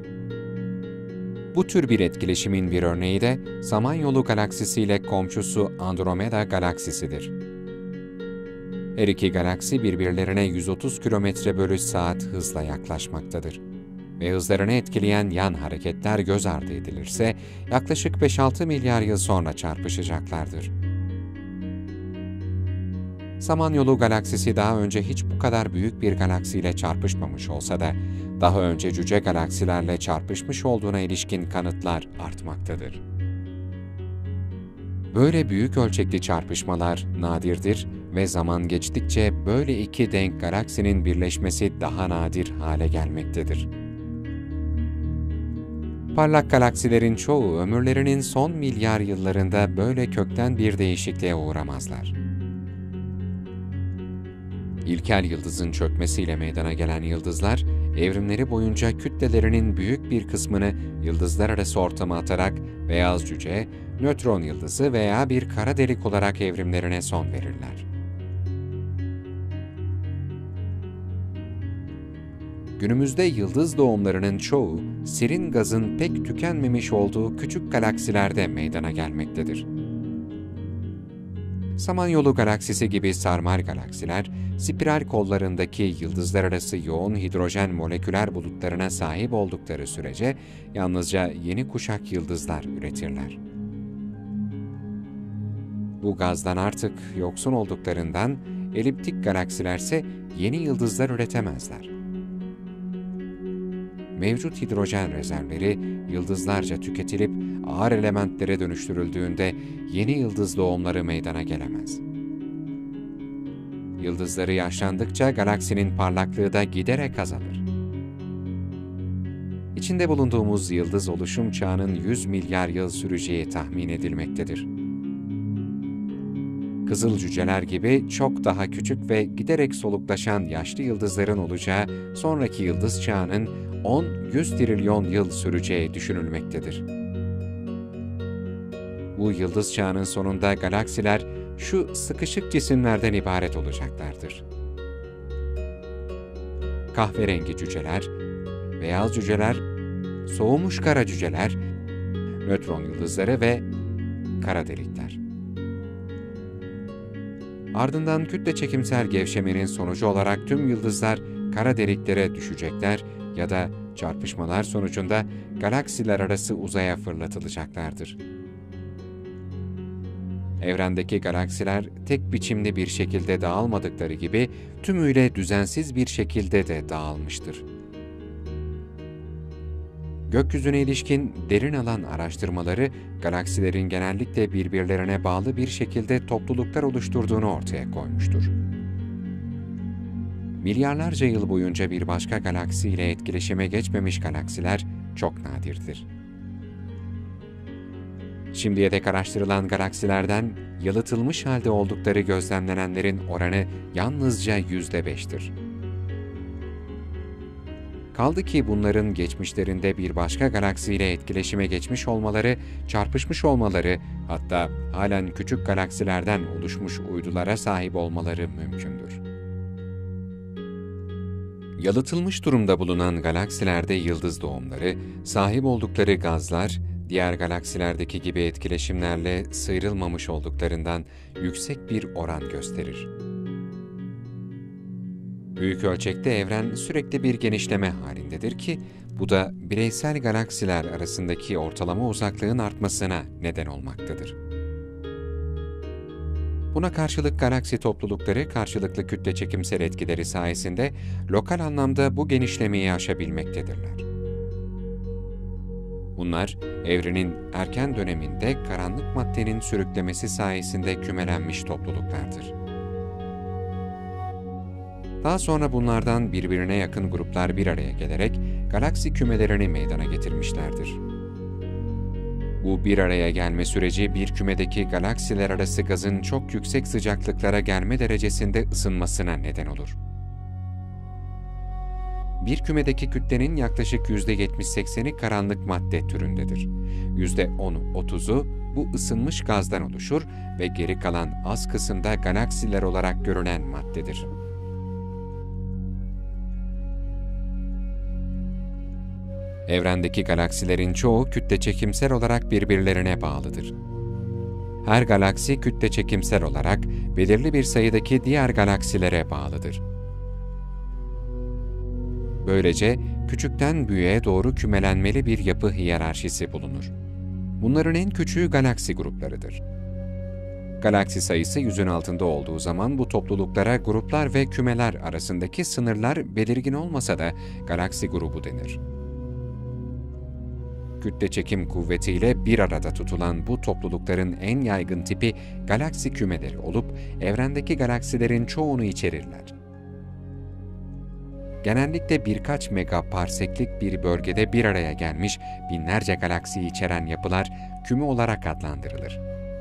Bu tür bir etkileşimin bir örneği de Samanyolu Galaksisi ile komşusu Andromeda Galaksisidir. Her iki galaksi birbirlerine 130 km/s hızla yaklaşmaktadır ve hızlarını etkileyen yan hareketler göz ardı edilirse yaklaşık 5-6 milyar yıl sonra çarpışacaklardır. Samanyolu Galaksisi daha önce hiç bu kadar büyük bir galaksiyle çarpışmamış olsa da daha önce cüce galaksilerle çarpışmış olduğuna ilişkin kanıtlar artmaktadır. Böyle büyük ölçekli çarpışmalar nadirdir ve zaman geçtikçe böyle iki denk galaksinin birleşmesi daha nadir hale gelmektedir. Parlak galaksilerin çoğu ömürlerinin son milyar yıllarında böyle kökten bir değişikliğe uğramazlar. İlkel yıldızın çökmesiyle meydana gelen yıldızlar, evrimleri boyunca kütlelerinin büyük bir kısmını yıldızlar arası ortama atarak beyaz cüce, nötron yıldızı veya bir kara delik olarak evrimlerine son verirler. Günümüzde yıldız doğumlarının çoğu, serin gazın pek tükenmemiş olduğu küçük galaksilerde meydana gelmektedir. Samanyolu Galaksisi gibi sarmal galaksiler, spiral kollarındaki yıldızlar arası yoğun hidrojen moleküler bulutlarına sahip oldukları sürece yalnızca yeni kuşak yıldızlar üretirler. Bu gazdan artık yoksun olduklarından eliptik galaksilerse yeni yıldızlar üretemezler. Mevcut hidrojen rezervleri yıldızlarca tüketilip ağır elementlere dönüştürüldüğünde yeni yıldız doğumları meydana gelemez. Yıldızları yaşlandıkça galaksinin parlaklığı da giderek azalır. İçinde bulunduğumuz yıldız oluşum çağının 100 milyar yıl süreceği tahmin edilmektedir. kızıl cüceler gibi çok daha küçük ve giderek soluklaşan yaşlı yıldızların olacağı sonraki yıldız çağının 10-100 trilyon yıl süreceği düşünülmektedir. Bu yıldız çağının sonunda galaksiler şu sıkışık cisimlerden ibaret olacaklardır: kahverengi cüceler, beyaz cüceler, soğumuş kara cüceler, nötron yıldızları ve kara delikler. Ardından kütle çekimsel gevşemenin sonucu olarak tüm yıldızlar kara deliklere düşecekler ya da çarpışmalar sonucunda galaksiler arası uzaya fırlatılacaklardır. Evrendeki galaksiler tek biçimli bir şekilde dağılmadıkları gibi tümüyle düzensiz bir şekilde de dağılmıştır. Gökyüzüne ilişkin derin alan araştırmaları, galaksilerin genellikle birbirlerine bağlı bir şekilde topluluklar oluşturduğunu ortaya koymuştur. Milyarlarca yıl boyunca bir başka galaksi ile etkileşime geçmemiş galaksiler çok nadirdir. Şimdiye dek araştırılan galaksilerden yalıtılmış halde oldukları gözlemlenenlerin oranı yalnızca %5'tir. Kaldı ki bunların geçmişlerinde bir başka galaksiyle etkileşime geçmiş olmaları, çarpışmış olmaları, hatta halen küçük galaksilerden oluşmuş uydulara sahip olmaları mümkündür. Yalıtılmış durumda bulunan galaksilerde yıldız doğumları, sahip oldukları gazlar, diğer galaksilerdeki gibi etkileşimlerle sıyrılmamış olduklarından yüksek bir oran gösterir. Büyük ölçekte evren sürekli bir genişleme halindedir ki, bu da bireysel galaksiler arasındaki ortalama uzaklığın artmasına neden olmaktadır. Buna karşılık galaksi toplulukları karşılıklı kütle çekimsel etkileri sayesinde lokal anlamda bu genişlemeyi aşabilmektedirler. Bunlar, evrenin erken döneminde karanlık maddenin sürüklemesi sayesinde kümelenmiş topluluklardır. Daha sonra bunlardan birbirine yakın gruplar bir araya gelerek galaksi kümelerini meydana getirmişlerdir. Bu bir araya gelme süreci bir kümedeki galaksiler arası gazın çok yüksek sıcaklıklara gelme derecesinde ısınmasına neden olur. Bir kümedeki kütlenin yaklaşık %70-80'i karanlık madde türündedir. %10'u 30'u bu ısınmış gazdan oluşur ve geri kalan az kısımda galaksiler olarak görünen maddedir. Evrendeki galaksilerin çoğu kütle çekimsel olarak birbirlerine bağlıdır. Her galaksi kütle çekimsel olarak belirli bir sayıdaki diğer galaksilere bağlıdır. Böylece küçükten büyüğe doğru kümelenmeli bir yapı hiyerarşisi bulunur. Bunların en küçüğü galaksi gruplarıdır. Galaksi sayısı 100'ün altında olduğu zaman bu topluluklara gruplar ve kümeler arasındaki sınırlar belirgin olmasa da galaksi grubu denir. Kütle çekim kuvvetiyle bir arada tutulan bu toplulukların en yaygın tipi galaksi kümeleri olup evrendeki galaksilerin çoğunu içerirler. Genellikle birkaç megaparseklik bir bölgede bir araya gelmiş binlerce galaksiyi içeren yapılar küme olarak adlandırılır.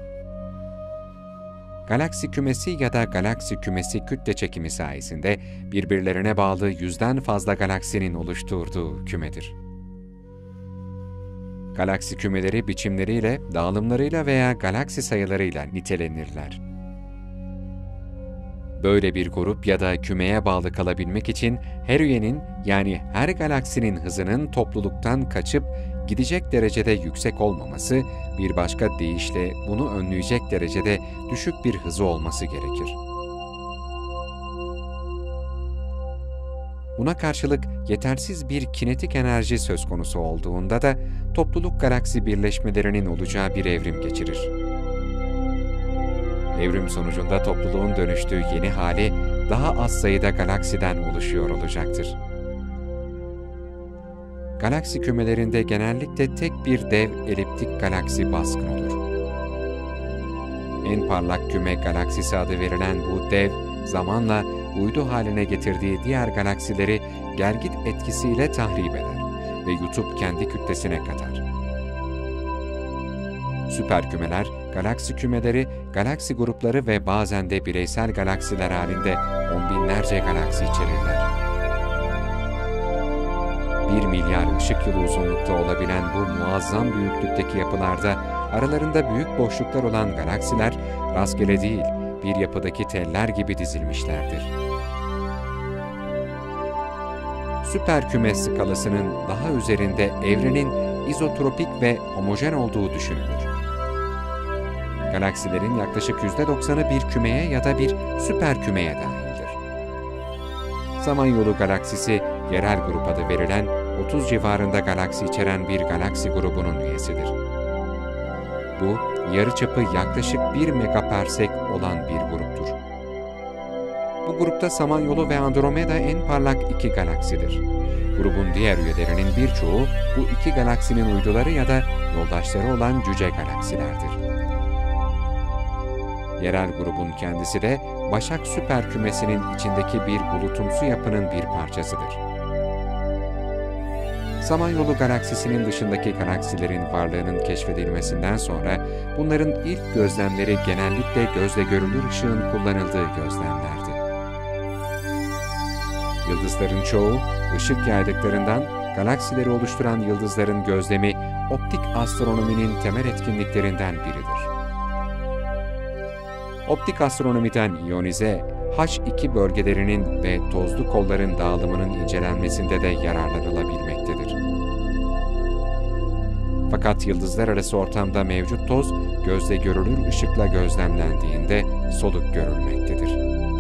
Galaksi kümesi ya da galaksi kümesi kütle çekimi sayesinde birbirlerine bağlı 100'den fazla galaksinin oluşturduğu kümedir. Galaksi kümeleri biçimleriyle, dağılımlarıyla veya galaksi sayılarıyla nitelenirler. Böyle bir grup ya da kümeye bağlı kalabilmek için her üyenin, yani her galaksinin hızının topluluktan kaçıp gidecek derecede yüksek olmaması, bir başka deyişle bunu önleyecek derecede düşük bir hızı olması gerekir. Buna karşılık yetersiz bir kinetik enerji söz konusu olduğunda da topluluk galaksi birleşmelerinin olacağı bir evrim geçirir. Evrim sonucunda topluluğun dönüştüğü yeni hali daha az sayıda galaksiden oluşuyor olacaktır. Galaksi kümelerinde genellikle tek bir dev eliptik galaksi baskın olur. En parlak küme galaksisi adı verilen bu dev, zamanla uydu haline getirdiği diğer galaksileri gelgit etkisiyle tahrip eder ve yutup kendi kütlesine katar. Süperkümeler, galaksi kümeleri, galaksi grupları ve bazen de bireysel galaksiler halinde on binlerce galaksi içerirler. 1 milyar ışık yılı uzunlukta olabilen bu muazzam büyüklükteki yapılarda aralarında büyük boşluklar olan galaksiler rastgele değil, bir yapıdaki teller gibi dizilmişlerdir. Süperküme skalasının daha üzerinde evrenin izotropik ve homojen olduğu düşünülür. Galaksilerin yaklaşık %90'ı bir kümeye ya da bir süperkümeye dahildir. Samanyolu galaksisi, yerel grup adı verilen 30 civarında galaksi içeren bir galaksi grubunun üyesidir. Bu, yarıçapı yaklaşık 1 megaparsek olan bir gruptur. Bu grupta Samanyolu ve Andromeda en parlak iki galaksidir. Grubun diğer üyelerinin birçoğu bu iki galaksinin uyduları ya da yoldaşları olan cüce galaksilerdir. Yerel grubun kendisi de Başak süperkümesinin içindeki bir bulutumsu yapının bir parçasıdır. Samanyolu galaksisinin dışındaki galaksilerin varlığının keşfedilmesinden sonra bunların ilk gözlemleri genellikle gözle görülür ışığın kullanıldığı gözlemlerdi. Yıldızların çoğu, ışık yaydıklarından galaksileri oluşturan yıldızların gözlemi optik astronominin temel etkinliklerinden biridir. Optik astronomiden iyonize, H2 bölgelerinin ve tozlu kolların dağılımının incelenmesinde de yararlanılabilmektedir. Fakat yıldızlar arası ortamda mevcut toz, gözle görülür ışıkla gözlemlendiğinde soluk görülmektedir.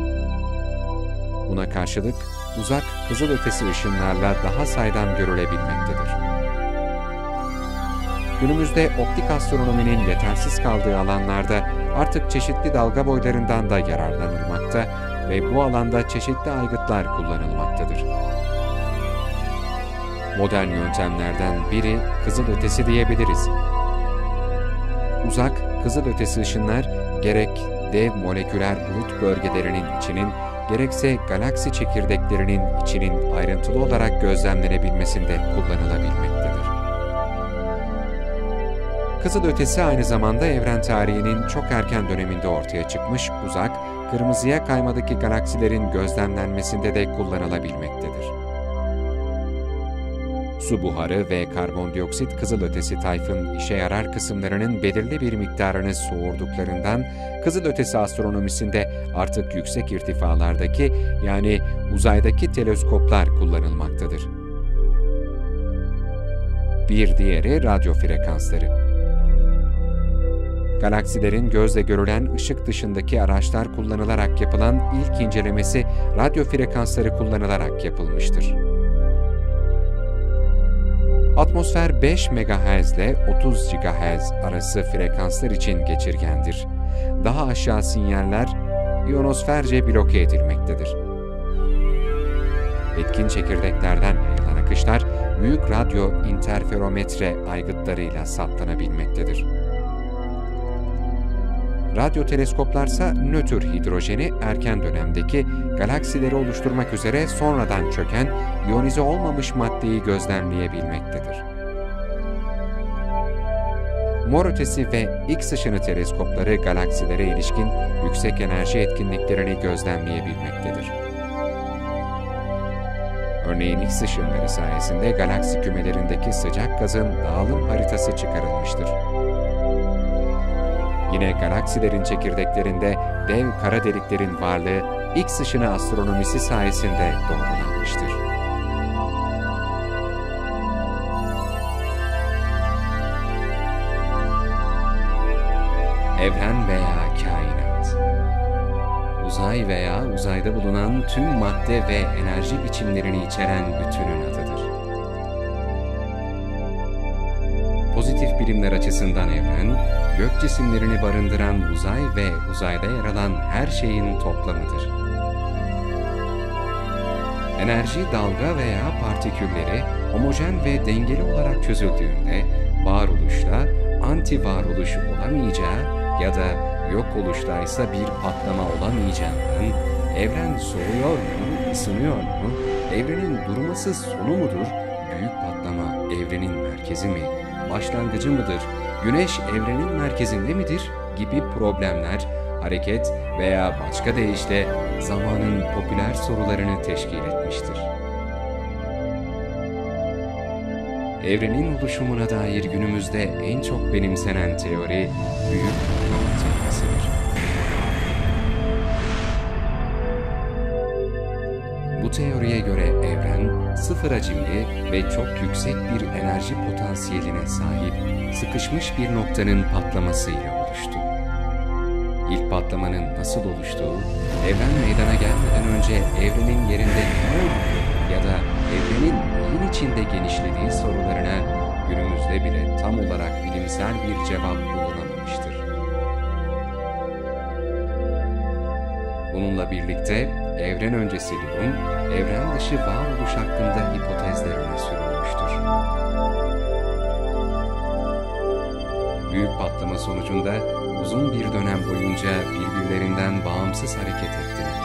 Buna karşılık uzak kızılötesi ışınlarla daha saydam görülebilmektedir. Günümüzde optik astronominin yetersiz kaldığı alanlarda artık çeşitli dalga boylarından da yararlanılmakta ve bu alanda çeşitli aygıtlar kullanılmaktadır. Modern yöntemlerden biri kızılötesi diyebiliriz. Uzak kızılötesi ışınlar gerek dev moleküler bulut bölgelerinin içinin gerekse galaksi çekirdeklerinin içinin ayrıntılı olarak gözlemlenebilmesinde kullanılabilmektedir. Kızılötesi aynı zamanda evren tarihinin çok erken döneminde ortaya çıkmış uzak, kırmızıya kaymadaki galaksilerin gözlemlenmesinde de kullanılabilmektedir. Su buharı ve karbondioksit kızılötesi tayfın işe yarar kısımlarının belirli bir miktarını soğurduklarından kızılötesi astronomisinde artık yüksek irtifalardaki yani uzaydaki teleskoplar kullanılmaktadır. Bir diğeri radyo frekansları. Galaksilerin gözle görülen ışık dışındaki araçlar kullanılarak yapılan ilk incelemesi radyo frekansları kullanılarak yapılmıştır. Atmosfer 5 MHz ile 30 GHz arası frekanslar için geçirgendir. Daha aşağı sinyaller iyonosferce bloke edilmektedir. Etkin çekirdeklerden yayılan akışlar büyük radyo interferometre aygıtlarıyla saptanabilmektedir. Radyo teleskoplarsa nötr hidrojeni erken dönemdeki galaksileri oluşturmak üzere sonradan çöken iyonize olmamış maddeyi gözlemleyebilmektedir. Mor ötesi ve X ışını teleskopları galaksilere ilişkin yüksek enerji etkinliklerini gözlemleyebilmektedir. Örneğin X ışınları sayesinde galaksi kümelerindeki sıcak gazın dağılım haritası çıkarılmıştır. Yine galaksilerin çekirdeklerinde dev kara deliklerin varlığı X ışını astronomisi sayesinde doğrulanmıştır. Evren veya kainat, uzay veya uzayda bulunan tüm madde ve enerji biçimlerini içeren bütünün adıdır. Pozitif bilimler açısından evren, gök cisimlerini barındıran uzay ve uzayda yer alan her şeyin toplamıdır. Enerji, dalga veya partikülleri homojen ve dengeli olarak çözüldüğünde varoluşta anti-varoluş olamayacağı ya da yok oluştaysa bir patlama olamayacağından evren soğuyor mu, ısınıyor mu, evrenin durması sonu mudur, büyük patlama evrenin merkezi mi, başlangıcı mıdır? Güneş evrenin merkezinde midir? Gibi problemler, hareket veya başka deyişle zamanın popüler sorularını teşkil etmiştir. Evrenin oluşumuna dair günümüzde en çok benimsenen teori büyük patlama teorisidir. Bu teoriye göre evren sıfır hacimli ve çok yüksek bir enerji potansiyeline sahip sıkışmış bir noktanın patlamasıyla oluştu. İlk patlamanın nasıl oluştuğu, evren meydana gelmeden önce evrenin yerinde ne olduğu ya da evrenin neyin içinde genişlediği sorularına günümüzde bile tam olarak bilimsel bir cevap bulunamamıştır. Bununla birlikte evren öncesi durum, evren dışı varoluş hakkında hipotezler öne sürülmüştür. Büyük patlama sonucunda uzun bir dönem boyunca birbirlerinden bağımsız hareket ettiler.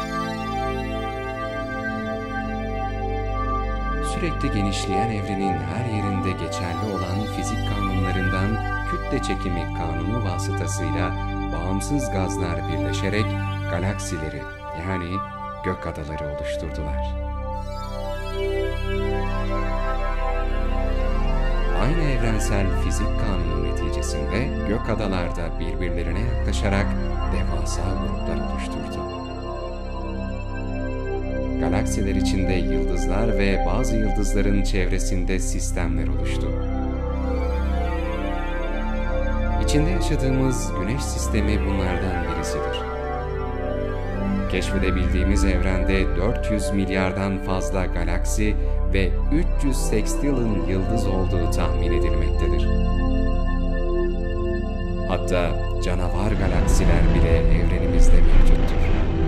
Sürekli genişleyen evrenin her yerinde geçerli olan fizik kanunlarından kütle çekimi kanunu vasıtasıyla bağımsız gazlar birleşerek galaksileri yani gök adaları oluşturdular. Aynı evrensel fizik kanunu neticesinde gök adalar da birbirlerine yaklaşarak devasa gruplar oluşturdu. Galaksiler içinde yıldızlar ve bazı yıldızların çevresinde sistemler oluştu. İçinde yaşadığımız Güneş sistemi bunlardan birisidir. Keşfedebildiğimiz evrende 400 milyardan fazla galaksi ve 300 sekstiyılın yıldız olduğu tahmin edilmektedir. Hatta canavar galaksiler bile evrenimizde mevcuttur.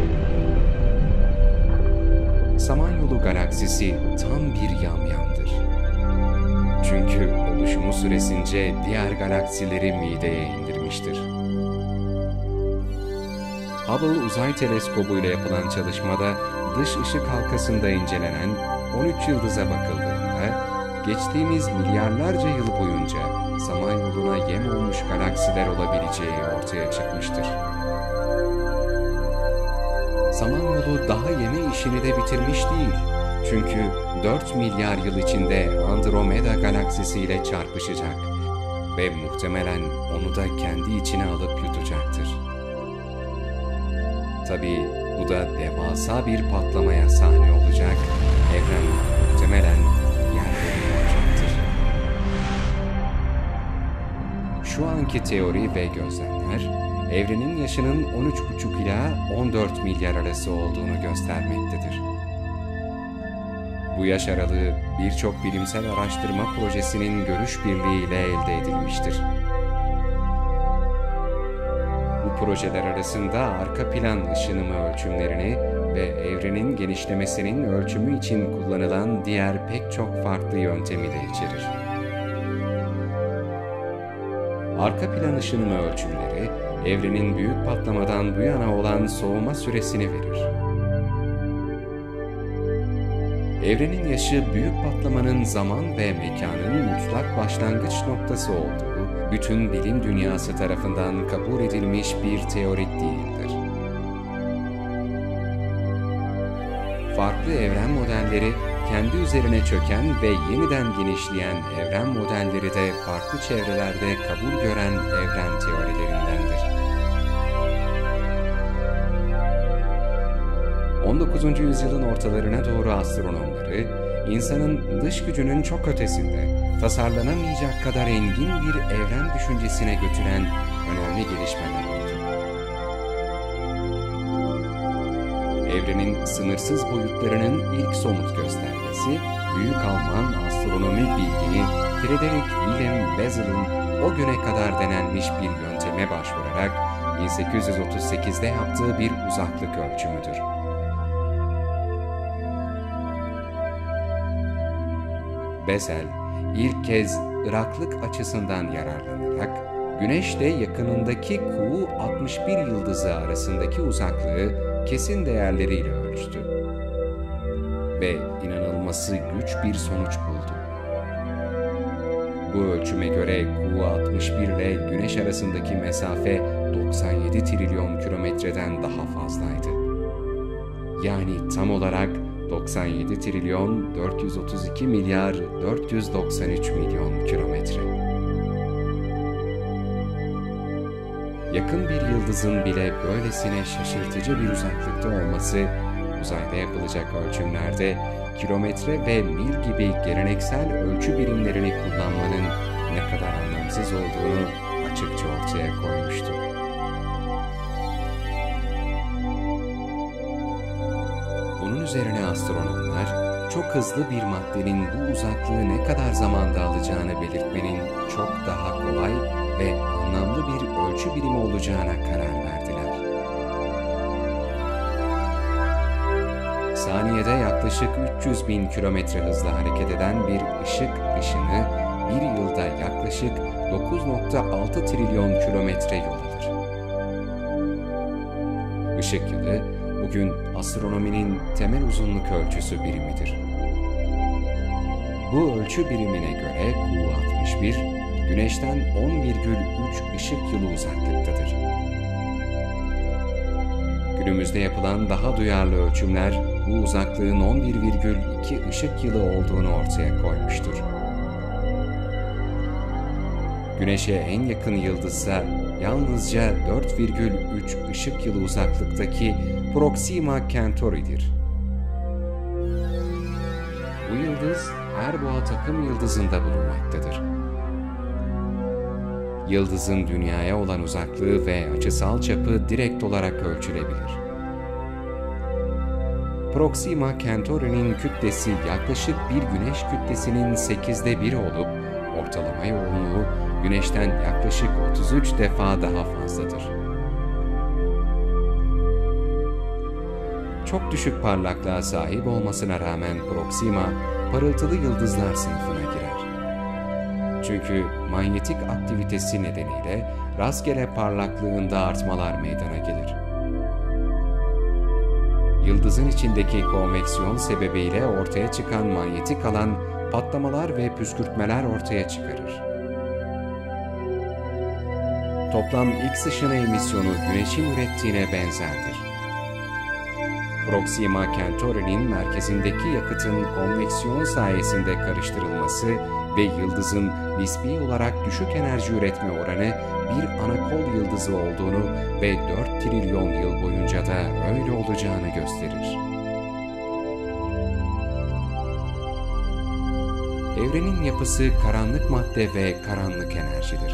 Samanyolu galaksisi tam bir yamyamdır. Çünkü oluşumu süresince diğer galaksileri mideye indirmiştir. Hubble Uzay Teleskobu ile yapılan çalışmada dış ışık halkasında incelenen 13 yıldıza bakıldığında geçtiğimiz milyarlarca yıl boyunca Samanyolu'na yem olmuş galaksiler olabileceği ortaya çıkmıştır. Samanyolu daha yeme işini de bitirmiş değil. Çünkü 4 milyar yıl içinde Andromeda galaksisi ile çarpışacak ve muhtemelen onu da kendi içine alıp yutacaktır. Tabii bu da devasa bir patlamaya sahne olacak, evren muhtemelen yerle bir olacaktır. Şu anki teori ve gözlemler, evrenin yaşının 13,5 ila 14 milyar arası olduğunu göstermektedir. Bu yaş aralığı birçok bilimsel araştırma projesinin görüş birliğiyle elde edilmiştir. Bu projeler arasında arka plan ışınımı ölçümlerini ve evrenin genişlemesinin ölçümü için kullanılan diğer pek çok farklı yöntemi de içerir. Arka plan ışınımı ölçümleri, evrenin büyük patlamadan bu yana olan soğuma süresini verir. Evrenin yaşı büyük patlamanın zaman ve mekanın mutlak başlangıç noktası olduğu, bütün bilim dünyası tarafından kabul edilmiş bir teori değildir. Farklı evren modelleri, kendi üzerine çöken ve yeniden genişleyen evren modelleri de farklı çevrelerde kabul gören evren teorilerindendir. 19. yüzyılın ortalarına doğru astronomları, insanın dış gücünün çok ötesinde, tasarlanamayacak kadar engin bir evren düşüncesine götüren önemli gelişmeler oldu. Evrenin sınırsız boyutlarının ilk somut göstergesi, Büyük Alman astronomi bilgini Frederick Wilhelm Bessel'in o güne kadar denenmiş bir yönteme başvurarak 1838'de yaptığı bir uzaklık ölçümüdür. Bessel, ilk kez ıraklık açısından yararlanarak, Güneş'le yakınındaki Ku 61 yıldızı arasındaki uzaklığı kesin değerleriyle ölçtü. Ve inanılması güç bir sonuç buldu. Bu ölçüme göre Ku-61 ile Güneş arasındaki mesafe 97 trilyon kilometreden daha fazlaydı. Yani tam olarak 97 trilyon 432 milyar 493 milyon kilometre. Yakın bir yıldızın bile böylesine şaşırtıcı bir uzaklıkta olması, uzayda yapılacak ölçümlerde kilometre ve mil gibi geleneksel ölçü birimlerini kullanmanın ne kadar anlamsız olduğunu açıkça ortaya koymuştu. Bunun üzerine astronomlar, çok hızlı bir maddenin bu uzaklığı ne kadar zamanda alacağını belirtmenin çok daha kolay ve anlamlı bir ölçü birimi olacağına karar verdiler. Saniyede yaklaşık 300 bin kilometre hızla hareket eden bir ışık ışını bir yılda yaklaşık 9,6 trilyon kilometre yol alır. Işık yılı bugün astronominin temel uzunluk ölçüsü birimidir. Bu ölçü birimine göre Ku-61, Güneş'ten 10,3 ışık yılı uzaklıktadır. Günümüzde yapılan daha duyarlı ölçümler bu uzaklığın 11,2 ışık yılı olduğunu ortaya koymuştur. Güneş'e en yakın yıldızsa yalnızca 4,3 ışık yılı uzaklıktaki Proxima Centauri'dir. Bu yıldız Erboğa takım yıldızında bulunmaktadır. Yıldızın Dünya'ya olan uzaklığı ve açısal çapı direkt olarak ölçülebilir. Proxima Centauri'nin kütlesi yaklaşık bir Güneş kütlesinin 8'de 1'i olup, ortalama yoğunluğu Güneş'ten yaklaşık 33 defa daha fazladır. Çok düşük parlaklığa sahip olmasına rağmen Proxima, parıltılı yıldızlar sınıfına girer. Çünkü manyetik aktivitesi nedeniyle rastgele parlaklığında artmalar meydana gelir. Yıldızın içindeki konveksiyon sebebiyle ortaya çıkan manyetik alan patlamalar ve püskürtmeler ortaya çıkarır. Toplam X ışını emisyonu Güneş'in ürettiğine benzerdir. Proxima Centauri'nin merkezindeki yakıtın konveksiyon sayesinde karıştırılması ve yıldızın nispi olarak düşük enerji üretme oranı bir anakol yıldızı olduğunu ve 4 trilyon yıl boyunca da öyle olacağını gösterir. Evrenin yapısı karanlık madde ve karanlık enerjidir.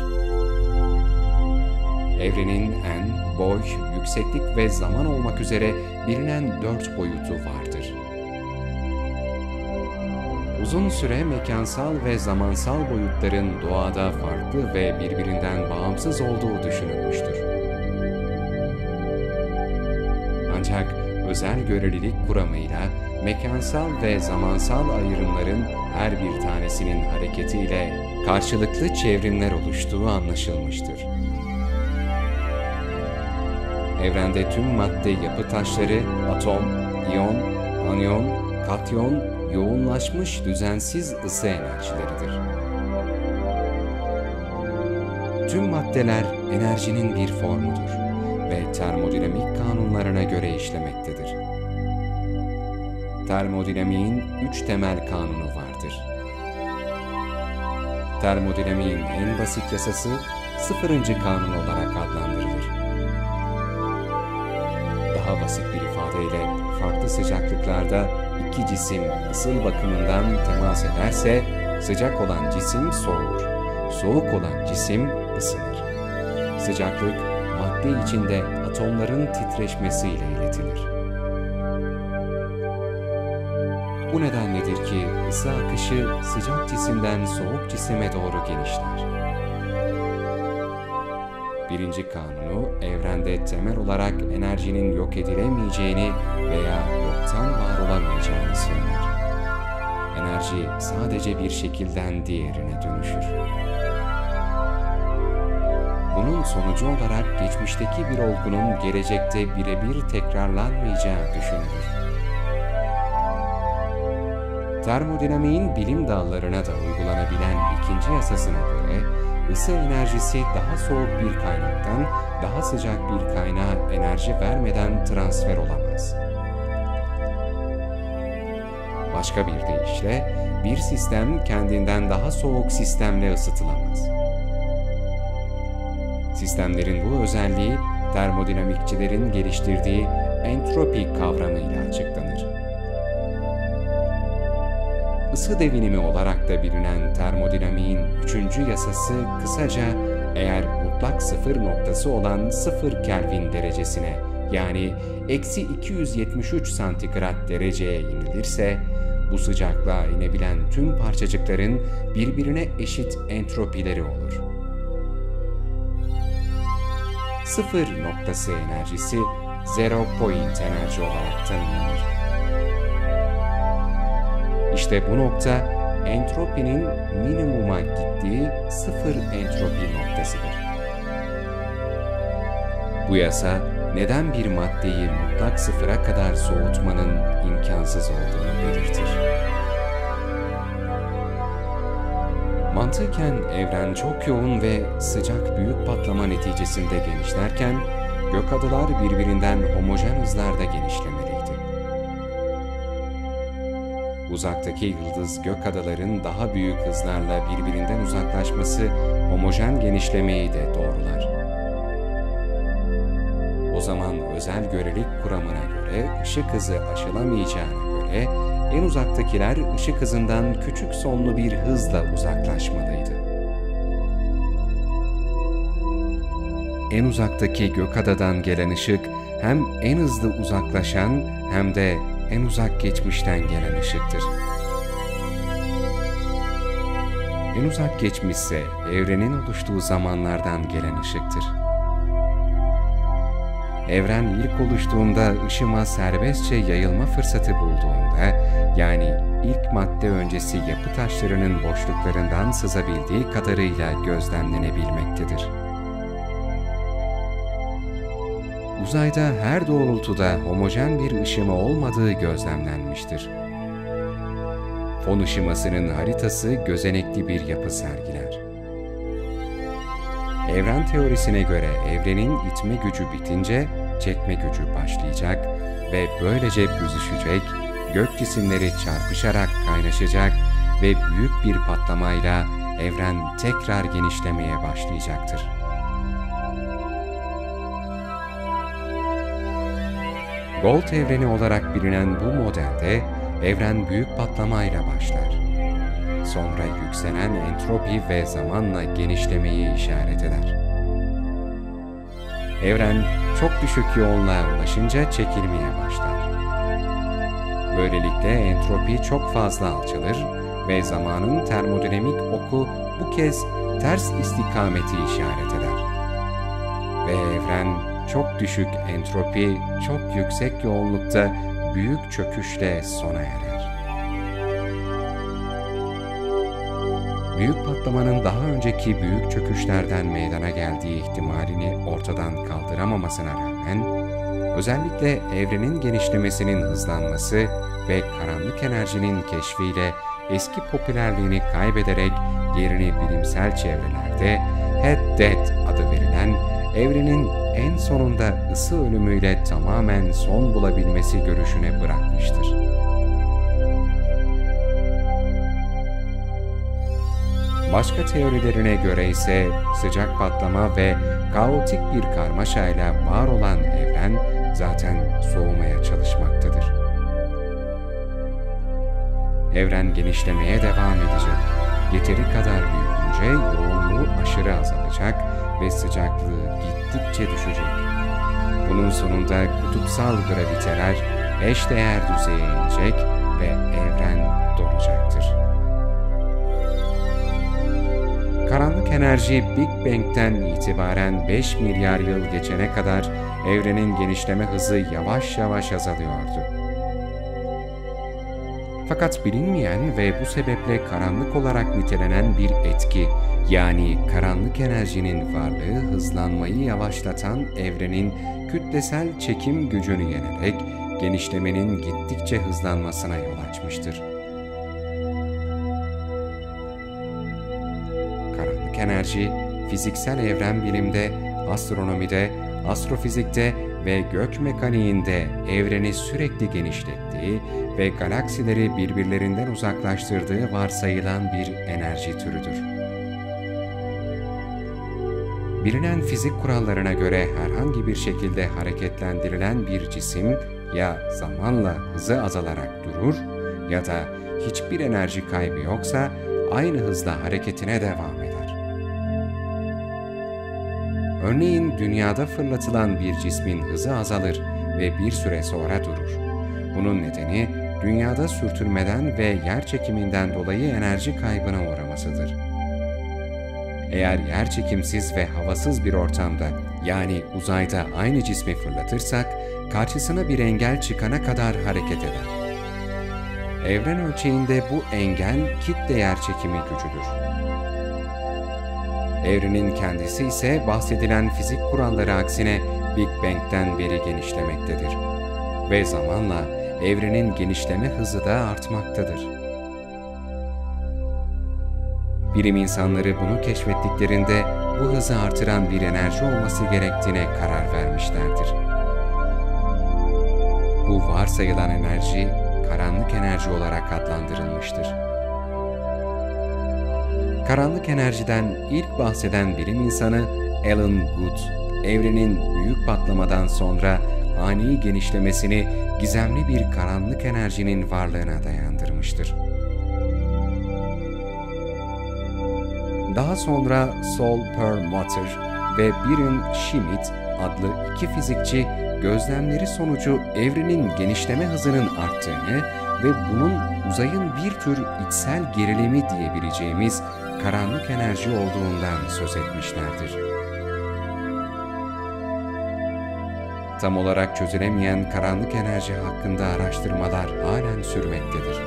Evrenin en, boy, yükseklik ve zaman olmak üzere bilinen 4 boyutu vardır. Uzun süre mekansal ve zamansal boyutların doğada farklı ve birbirinden bağımsız olduğu düşünülmüştür. Ancak özel görelilik kuramıyla mekansal ve zamansal ayrımların her bir tanesinin hareketiyle karşılıklı çevrimler oluştuğu anlaşılmıştır. Evrende tüm madde yapı taşları, atom, iyon, anyon, katyon, yoğunlaşmış düzensiz ısı enerjileridir. Tüm maddeler enerjinin bir formudur ve termodinamik kanunlarına göre işlemektedir. Termodinamiğin 3 temel kanunu vardır. Termodinamiğin en basit yasası 0. kanun olarak adlandırılır. Daha basit bir ifadeyle farklı sıcaklıklarda iki cisim ısıl bakımından temas ederse sıcak olan cisim soğur, soğuk olan cisim ısınır. Sıcaklık madde içinde atomların titreşmesiyle iletilir. Bu nedenledir ki ısı akışı sıcak cisimden soğuk cisime doğru genişler. Birinci kanunu evrende temel olarak enerjinin yok edilemeyeceğini veya yoktan var olamayacağını söyler. Enerji sadece bir şekilden diğerine dönüşür. Bunun sonucu olarak geçmişteki bir olgunun gelecekte birebir tekrarlanmayacağı düşünülür. Termodinamiğin bilim dallarına da uygulanabilen ikinci yasasına göre, ısı enerjisi daha soğuk bir kaynaktan daha sıcak bir kaynağa enerji vermeden transfer olamaz. Başka bir deyişle, bir sistem kendinden daha soğuk sistemle ısıtılamaz. Sistemlerin bu özelliği, termodinamikçilerin geliştirdiği entropi kavramıyla açıklanır. Isı devinimi olarak da bilinen termodinamiğin üçüncü yasası kısaca eğer mutlak sıfır noktası olan 0 Kelvin derecesine yani eksi 273 santigrat dereceye inilirse, bu sıcaklığa inebilen tüm parçacıkların birbirine eşit entropileri olur. Sıfır noktası enerjisi zero point enerji olarak tanımlanır. İşte bu nokta entropinin minimuma gittiği sıfır entropi noktasıdır. Bu yasa neden bir maddeyi mutlak sıfıra kadar soğutmanın imkansız olduğunu belirtir. Mantıken evren çok yoğun ve sıcak büyük patlama neticesinde genişlerken, gökadalar birbirinden homojen hızlarda genişlemeliydi. Uzaktaki yıldız gökadaların daha büyük hızlarla birbirinden uzaklaşması homojen genişlemeyi de doğrular. O zaman özel görelik kuramına göre ışık hızı aşılamayacağına göre en uzaktakiler ışık hızından küçük sonlu bir hızla uzaklaşmalıydı. En uzaktaki gökadadan gelen ışık hem en hızlı uzaklaşan hem de en uzak geçmişten gelen ışıktır. En uzak geçmişse evrenin oluştuğu zamanlardan gelen ışıktır. Evren ilk oluştuğunda ışıma serbestçe yayılma fırsatı bulduğunda, yani ilk madde öncesi yapı taşlarının boşluklarından sızabildiği kadarıyla gözlemlenebilmektedir. Uzayda her doğrultuda homojen bir ışıma olmadığı gözlemlenmiştir. Fon ışımasının haritası gözenekli bir yapı sergiler. Evren teorisine göre evrenin itme gücü bitince çekme gücü başlayacak ve böylece büzüşecek, gök cisimleri çarpışarak kaynaşacak ve büyük bir patlamayla evren tekrar genişlemeye başlayacaktır. Gold evreni olarak bilinen bu modelde evren büyük patlamayla başlar. Sonra yükselen entropi ve zamanla genişlemeyi işaret eder. Evren çok düşük yoğunluğa ulaşınca çekilmeye başlar. Böylelikle entropi çok fazla alçalır ve zamanın termodinamik oku bu kez ters istikameti işaret eder. Ve evren çok düşük entropi, çok yüksek yoğunlukta büyük çöküşle sona erer. Büyük patlamanın daha önceki büyük çöküşlerden meydana geldiği ihtimalini ortadan kaldıramamasına rağmen, özellikle evrenin genişlemesinin hızlanması ve karanlık enerjinin keşfiyle eski popülerliğini kaybederek yerini bilimsel çevrelerde Head Death adı verilen, evrenin en sonunda ısı ölümüyle tamamen son bulabilmesi görüşüne bırakmıştır. Başka teorilerine göre ise sıcak patlama ve kaotik bir karmaşayla var olan evren zaten soğumaya çalışmaktadır. Evren genişlemeye devam edecek. Yeteri kadar büyüyünce yoğunluğu aşırı azalacak ve sıcaklığı gittikçe düşecek. Bunun sonunda kutupsal graviteler eşdeğer düzeye inecek ve evren donacaktır. Karanlık enerji Big Bang'ten itibaren 5 milyar yıl geçene kadar evrenin genişleme hızı yavaş yavaş azalıyordu. Fakat bilinmeyen ve bu sebeple karanlık olarak nitelenen bir etki, yani karanlık enerjinin varlığı hızlanmayı yavaşlatan evrenin kütlesel çekim gücünü yenerek genişlemenin gittikçe hızlanmasına yol açmıştır. enerji, fiziksel evren bilimde, astronomide, astrofizikte ve gök mekaniğinde evreni sürekli genişlettiği ve galaksileri birbirlerinden uzaklaştırdığı varsayılan bir enerji türüdür. Bilinen fizik kurallarına göre herhangi bir şekilde hareketlendirilen bir cisim ya zamanla hızı azalarak durur ya da hiçbir enerji kaybı yoksa aynı hızla hareketine devam eder. Örneğin dünyada fırlatılan bir cismin hızı azalır ve bir süre sonra durur. Bunun nedeni dünyada sürtünmeden ve yerçekiminden dolayı enerji kaybına uğramasıdır. Eğer yerçekimsiz ve havasız bir ortamda, yani uzayda aynı cismi fırlatırsak, karşısına bir engel çıkana kadar hareket eder. Evren ölçeğinde bu engel kitle yerçekimi gücüdür. Evrenin kendisi ise bahsedilen fizik kuralları aksine Big Bang'den beri genişlemektedir. Ve zamanla evrenin genişleme hızı da artmaktadır. Bilim insanları bunu keşfettiklerinde bu hızı artıran bir enerji olması gerektiğine karar vermişlerdir. Bu varsayılan enerji, karanlık enerji olarak adlandırılmıştır. Karanlık enerjiden ilk bahseden bilim insanı Alan Guth, evrenin büyük patlamadan sonra ani genişlemesini gizemli bir karanlık enerjinin varlığına dayandırmıştır. Daha sonra Saul Perlmutter ve Byron Schmidt adlı iki fizikçi gözlemleri sonucu evrenin genişleme hızının arttığını ve bunun uzayın bir tür içsel gerilimi diyebileceğimiz karanlık enerji olduğundan söz etmişlerdir. Tam olarak çözülemeyen karanlık enerji hakkında araştırmalar halen sürmektedir.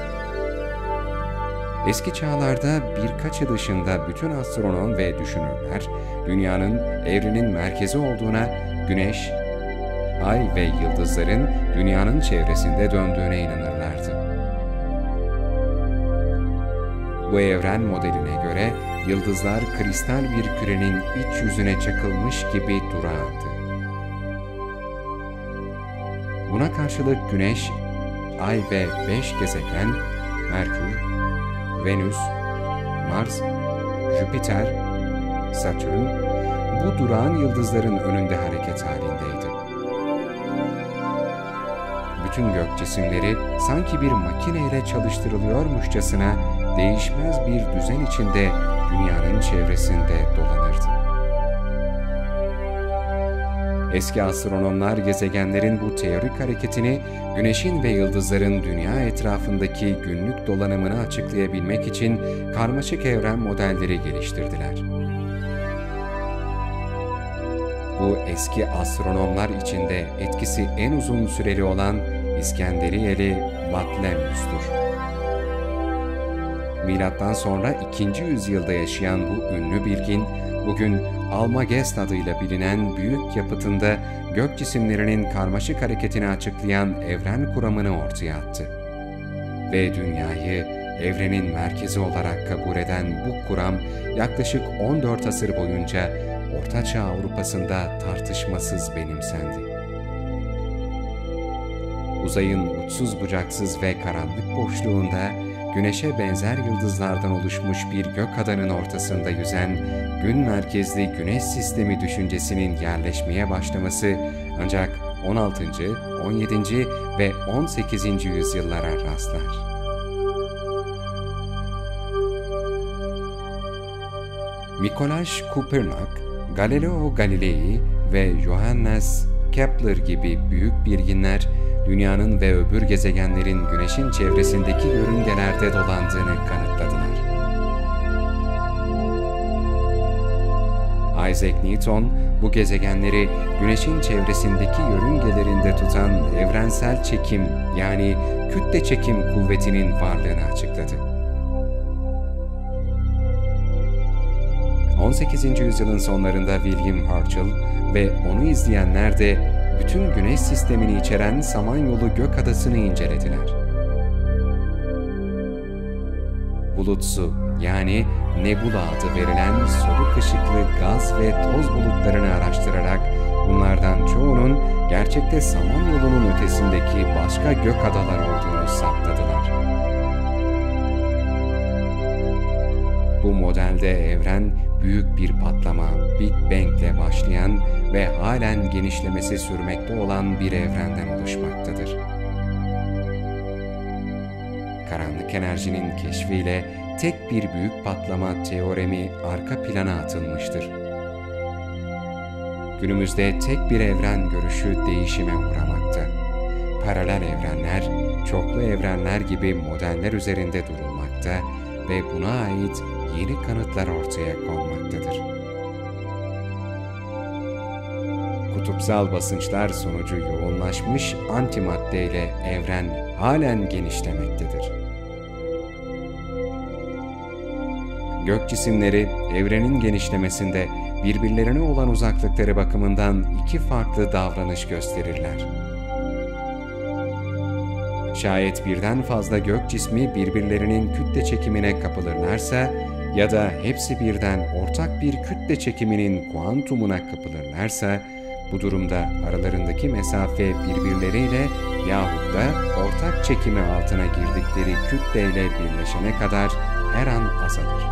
Eski çağlarda birkaçı dışında bütün astronom ve düşünürler, Dünya'nın evrenin merkezi olduğuna, Güneş, Ay ve yıldızların Dünya'nın çevresinde döndüğüne inanırlardı. Bu evren modeline göre yıldızlar kristal bir kürenin iç yüzüne çakılmış gibi durağandı. Buna karşılık Güneş, Ay ve 5 gezegen, Merkür, Venüs, Mars, Jüpiter, Satürn, bu durağan yıldızların önünde hareket halindeydi. Bütün gök cisimleri sanki bir makineyle çalıştırılıyormuşçasına değişmez bir düzen içinde Dünya'nın çevresinde dolanırdı. Eski astronomlar gezegenlerin bu teorik hareketini Güneş'in ve yıldızların Dünya etrafındaki günlük dolanımını açıklayabilmek için karmaşık evren modelleri geliştirdiler. Bu eski astronomlar içinde etkisi en uzun süreli olan İskenderiyeli Batlamyus'tur. Milattan sonra 2. yüzyılda yaşayan bu ünlü bilgin, bugün Almagest adıyla bilinen büyük yapıtında gök cisimlerinin karmaşık hareketini açıklayan evren kuramını ortaya attı. Ve Dünya'yı evrenin merkezi olarak kabul eden bu kuram yaklaşık 14 asır boyunca Ortaçağ Avrupa'sında tartışmasız benimsendi. Uzayın uçsuz bucaksız ve karanlık boşluğunda Güneş'e benzer yıldızlardan oluşmuş bir gök adanın ortasında yüzen gün merkezli Güneş sistemi düşüncesinin yerleşmeye başlaması ancak 16., 17. ve 18. yüzyıllara rastlar. Mikolaş Kopernik, Galileo Galilei ve Johannes Kepler gibi büyük bilginler, Dünya'nın ve öbür gezegenlerin Güneş'in çevresindeki yörüngelerde dolandığını kanıtladılar. Isaac Newton, bu gezegenleri Güneş'in çevresindeki yörüngelerinde tutan evrensel çekim yani kütle çekim kuvvetinin varlığını açıkladı. 18. yüzyılın sonlarında William Herschel ve onu izleyenler de bütün Güneş sistemini içeren Samanyolu Gökadası'nı incelediler. Bulutsu yani nebula adı verilen soluk ışıklı gaz ve toz bulutlarını araştırarak bunlardan çoğunun gerçekte Samanyolu'nun ötesindeki başka gök adalar olduğunu saptadılar. Bu modelde evren büyük bir patlama, Big Bang ile başlayan ve halen genişlemesi sürmekte olan bir evrenden oluşmaktadır. Karanlık enerjinin keşfiyle tek bir büyük patlama teoremi arka plana atılmıştır. Günümüzde tek bir evren görüşü değişime uğramakta. Paralel evrenler, çoklu evrenler gibi modeller üzerinde durulmakta ve buna ait yeni kanıtlar ortaya konmaktadır. Kutupsal basınçlar sonucu yoğunlaşmış antimadde ile evren halen genişlemektedir. Gök cisimleri evrenin genişlemesinde birbirlerine olan uzaklıkları bakımından iki farklı davranış gösterirler. Şayet birden fazla gök cismi birbirlerinin kütle çekimine kapılırlarsa ya da hepsi birden ortak bir kütle çekiminin kuantumuna kapılırlarsa, bu durumda aralarındaki mesafe birbirleriyle yahut da ortak çekimi altına girdikleri kütleyle birleşene kadar her an azalır.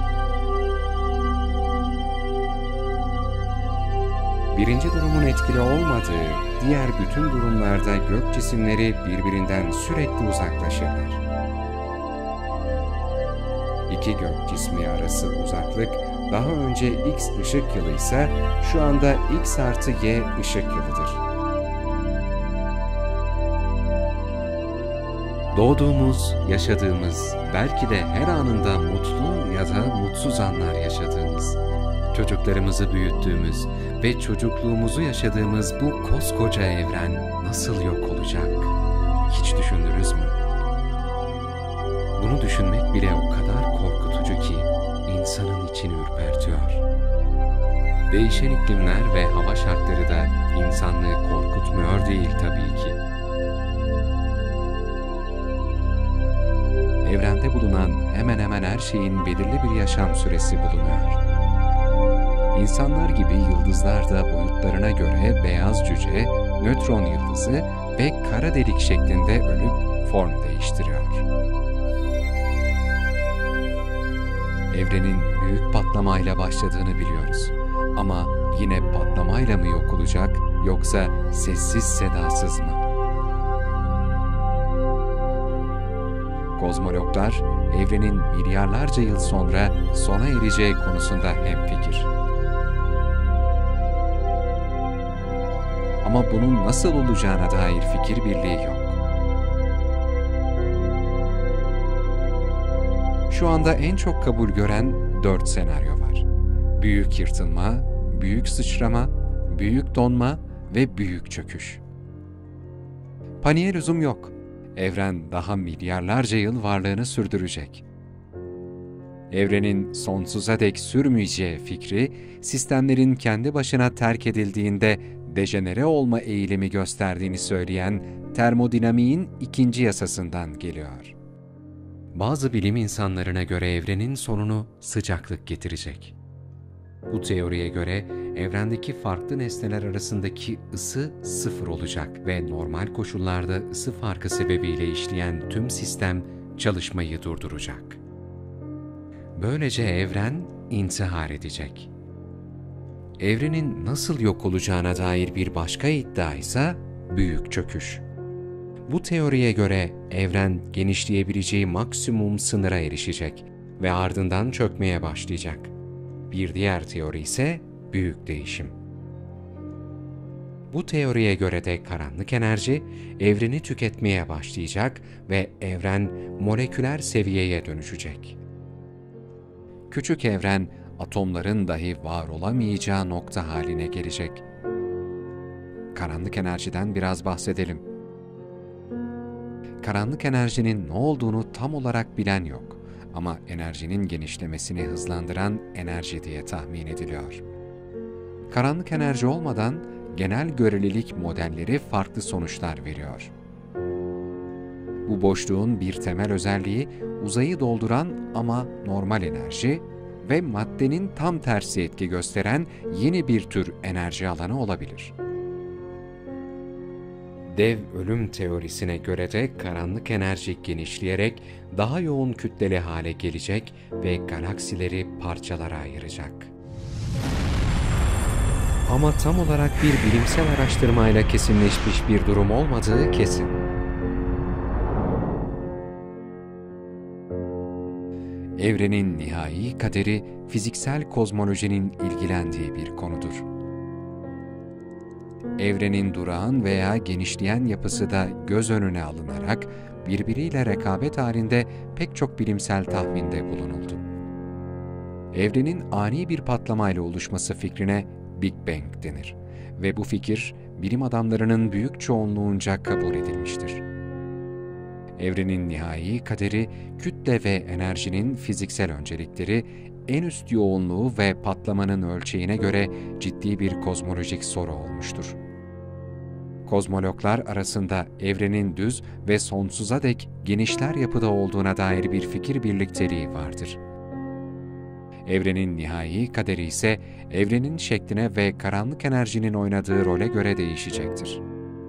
Birinci durumun etkili olmadığı diğer bütün durumlarda gök cisimleri birbirinden sürekli uzaklaşırlar. İki gök cismi arası uzaklık daha önce x ışık yılı ise şu anda x artı y ışık yılıdır. Doğduğumuz, yaşadığımız, belki de her anında mutlu ya da mutsuz anlar yaşadığımız, çocuklarımızı büyüttüğümüz ve çocukluğumuzu yaşadığımız bu koskoca evren nasıl yok olacak? Hiç düşündünüz mü? Bunu düşünmek bile o kadar korkutucu ki insanın içini ürpertiyor. Değişen iklimler ve hava şartları da insanlığı korkutmuyor değil tabii ki. Evrende bulunan hemen hemen her şeyin belirli bir yaşam süresi bulunuyor. İnsanlar gibi yıldızlar da boyutlarına göre beyaz cüce, nötron yıldızı ve kara delik şeklinde ölüp form değiştiriyor. Evrenin büyük patlamayla başladığını biliyoruz. Ama yine patlamayla mı yok olacak yoksa sessiz sedasız mı? Kozmologlar evrenin milyarlarca yıl sonra sona ereceği konusunda hemfikir. Ama bunun nasıl olacağına dair fikir birliği yok. Şu anda en çok kabul gören 4 senaryo var. Büyük yırtılma, büyük sıçrama, büyük donma ve büyük çöküş. Paniğe lüzum yok. Evren daha milyarlarca yıl varlığını sürdürecek. Evrenin sonsuza dek sürmeyeceği fikri, sistemlerin kendi başına terk edildiğinde dejenere olma eğilimi gösterdiğini söyleyen termodinamiğin ikinci yasasından geliyor. Bazı bilim insanlarına göre evrenin sonunu sıcaklık getirecek. Bu teoriye göre evrendeki farklı nesneler arasındaki ısı sıfır olacak ve normal koşullarda ısı farkı sebebiyle işleyen tüm sistem çalışmayı durduracak. Böylece evren intihar edecek. Evrenin nasıl yok olacağına dair bir başka iddia ise büyük çöküş. Bu teoriye göre evren genişleyebileceği maksimum sınıra erişecek ve ardından çökmeye başlayacak. Bir diğer teori ise büyük değişim. Bu teoriye göre de karanlık enerji evreni tüketmeye başlayacak ve evren moleküler seviyeye dönüşecek. Küçük evren atomların dahi var olamayacağı nokta haline gelecek. Karanlık enerjiden biraz bahsedelim. Karanlık enerjinin ne olduğunu tam olarak bilen yok ama enerjinin genişlemesini hızlandıran enerji diye tahmin ediliyor. Karanlık enerji olmadan genel görelilik modelleri farklı sonuçlar veriyor. Bu boşluğun bir temel özelliği uzayı dolduran ama normal enerji ve maddenin tam tersi etki gösteren yeni bir tür enerji alanı olabilir. Dev ölüm teorisine göre de karanlık enerji genişleyerek daha yoğun kütleli hale gelecek ve galaksileri parçalara ayıracak. Ama tam olarak bir bilimsel araştırmayla kesinleşmiş bir durum olmadığı kesin. Evrenin nihai kaderi fiziksel kozmolojinin ilgilendiği bir konudur. Evrenin durağan veya genişleyen yapısı da göz önüne alınarak birbiriyle rekabet halinde pek çok bilimsel tahminde bulunuldu. Evrenin ani bir patlamayla oluşması fikrine Big Bang denir ve bu fikir bilim adamlarının büyük çoğunluğunca kabul edilmiştir. Evrenin nihai kaderi, kütle ve enerjinin fiziksel öncelikleri, en üst yoğunluğu ve patlamanın ölçeğine göre ciddi bir kozmolojik soru olmuştur. Kozmologlar arasında evrenin düz ve sonsuza dek genişler yapıda olduğuna dair bir fikir birlikteliği vardır. Evrenin nihai kaderi ise evrenin şekline ve karanlık enerjinin oynadığı role göre değişecektir.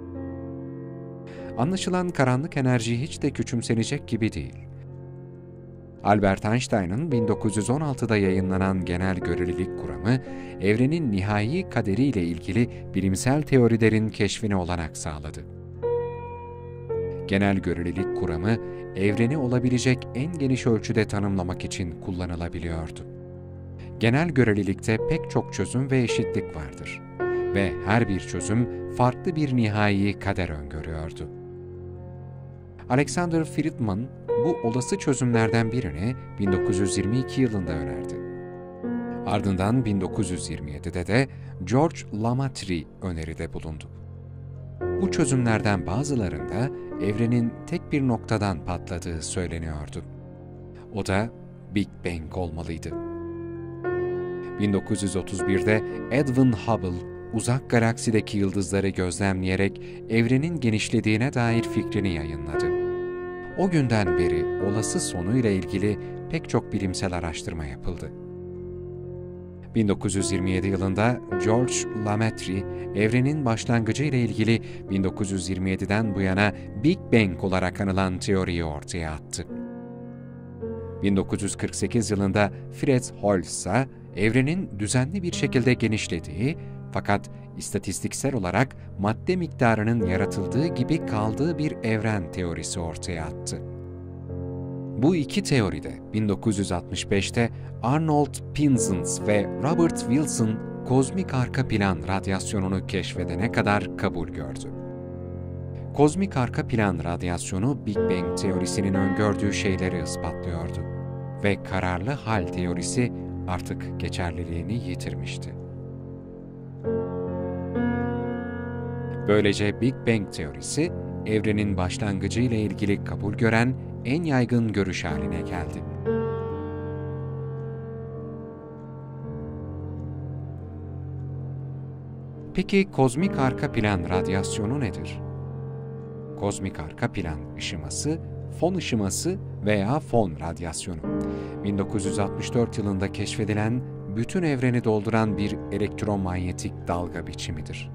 Anlaşılan karanlık enerji hiç de küçümsenecek gibi değil. Albert Einstein'ın 1916'da yayınlanan genel görelilik kuramı, evrenin nihai kaderiyle ilgili bilimsel teorilerin keşfine olanak sağladı. Genel görelilik kuramı, evreni olabilecek en geniş ölçüde tanımlamak için kullanılabiliyordu. Genel görelilikte pek çok çözüm ve eşitlik vardır ve her bir çözüm farklı bir nihai kader öngörüyordu. Alexander Friedman bu olası çözümlerden birini 1922 yılında önerdi. Ardından 1927'de de George Lamartine öneride bulundu. Bu çözümlerden bazılarında evrenin tek bir noktadan patladığı söyleniyordu. O da Big Bang olmalıydı. 1931'de Edwin Hubble, uzak galaksideki yıldızları gözlemleyerek evrenin genişlediğine dair fikrini yayınladı. O günden beri olası sonuyla ilgili pek çok bilimsel araştırma yapıldı. 1927 yılında George Lamartine, evrenin başlangıcı ile ilgili 1927'den bu yana Big Bang olarak anılan teoriyi ortaya attı. 1948 yılında Fritz Holz ise evrenin düzenli bir şekilde genişlediği fakat istatistiksel olarak madde miktarının yaratıldığı gibi kaldığı bir evren teorisi ortaya attı. Bu iki teori de 1965'te Arnold Pinzens ve Robert Wilson kozmik arka plan radyasyonunu keşfedene kadar kabul gördü. Kozmik arka plan radyasyonu Big Bang teorisinin öngördüğü şeyleri ispatlıyordu ve kararlı hal teorisi artık geçerliliğini yitirmişti. Böylece Big Bang teorisi, evrenin başlangıcı ile ilgili kabul gören en yaygın görüş haline geldi. Peki kozmik arka plan radyasyonu nedir? Kozmik arka plan ışıması, fon ışıması veya fon radyasyonu, 1964 yılında keşfedilen, bütün evreni dolduran bir elektromanyetik dalga biçimidir.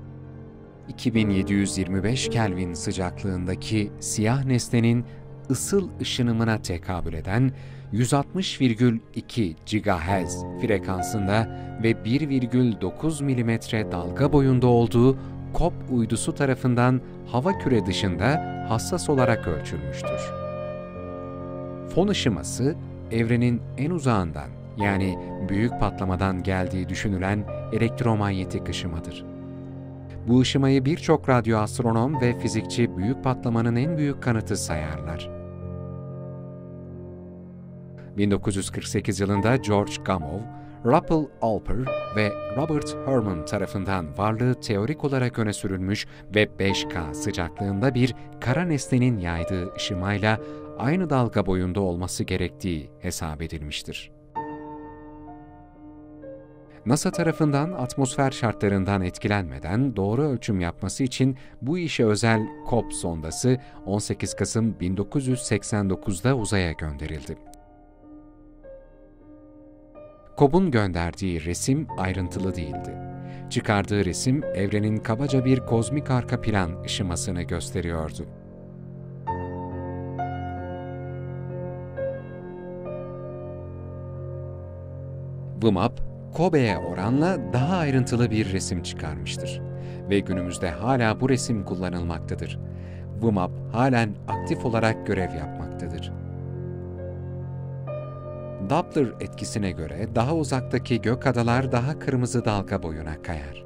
2725 Kelvin sıcaklığındaki siyah nesnenin ısıl ışınımına tekabül eden 160,2 GHz frekansında ve 1,9 mm dalga boyunda olduğu COP uydusu tarafından hava küre dışında hassas olarak ölçülmüştür. Fon ışıması, evrenin en uzağından yani büyük patlamadan geldiği düşünülen elektromanyetik ışımadır. Bu ışımayı birçok radyoastronom ve fizikçi büyük patlamanın en büyük kanıtı sayarlar. 1948 yılında George Gamow, Ruppel Alper ve Robert Herman tarafından varlığı teorik olarak öne sürülmüş ve 5K sıcaklığında bir kara nesnenin yaydığı ışımayla aynı dalga boyunda olması gerektiği hesap edilmiştir. NASA tarafından atmosfer şartlarından etkilenmeden doğru ölçüm yapması için bu işe özel COB sondası 18 Kasım 1989'da uzaya gönderildi. COB'un gönderdiği resim ayrıntılı değildi. Çıkardığı resim evrenin kabaca bir kozmik arka plan ışımasını gösteriyordu. WMAP, COBE'ye oranla daha ayrıntılı bir resim çıkarmıştır ve günümüzde hala bu resim kullanılmaktadır. WMAP halen aktif olarak görev yapmaktadır. Doppler etkisine göre daha uzaktaki gök adalar daha kırmızı dalga boyuna kayar.